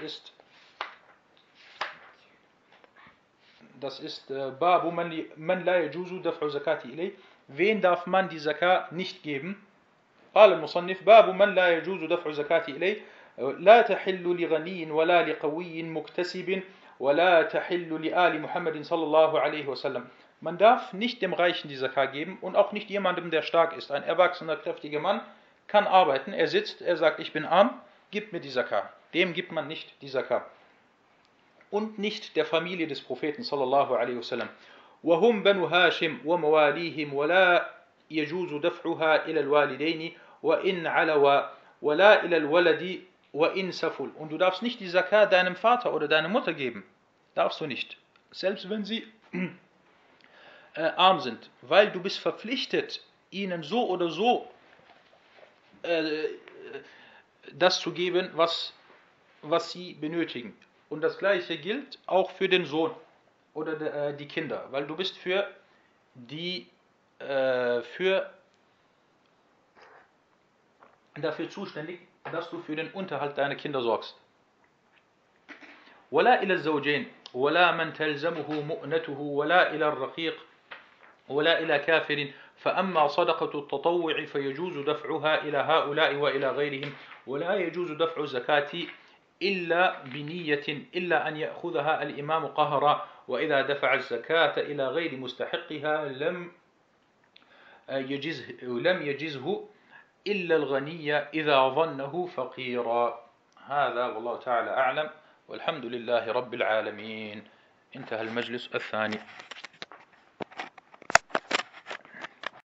Das ist Babu man la yajuzu daf'u zakati ilay. Wen darf man die Zakat nicht geben? قال المصنف باب من لا يجوز دفع زكاة إليه لا تحل لغني ولا لقوي مكتسب ولا تحل لآل محمد صلى الله عليه وسلم. Man darf nicht dem Reichen die Zakat geben und auch nicht jemandem, der stark ist. Ein erwachsener, kräftiger Mann kann arbeiten. Er sitzt, er sagt, ich bin arm, gib mir die Zakat. Dem gibt man nicht die Zakat. Und nicht der Familie des Propheten sallallahu alaihi wasallam. وهم بنو هاشم ومواليهم ولا يجوز دفعها إلى الوالدين وإن علوا ولا إلى الولد وإن سفل. Und du darfst nicht die Zakat deinem Vater oder deiner Mutter geben. Darfst du nicht. Selbst wenn sie arm sind. Weil du bist verpflichtet, ihnen so oder so das zu geben, was sie benötigen. Und das Gleiche gilt auch für den Sohn oder die Kinder. Weil du bist dafür zuständig, dass du für den Unterhalt deiner Kinder sorgst. ولا إلى الزوجين ولا من تلزمه مؤنته ولا إلى الرقيق ولا إلى كافر. فأما صدقة التطوع فيجوز دفعها إلى هؤلاء وإلى غيرهم. ولا يجوز دفع الزكاة إلا بنية إلا أن يأخذها الإمام قهرا. وإذا دفع الزكاة إلى غير مستحقها لم يجزه إلا الغني إذا ظنه فقيرا. هذا والله تعالى أعلم والحمد لله رب العالمين. انتهى المجلس الثاني.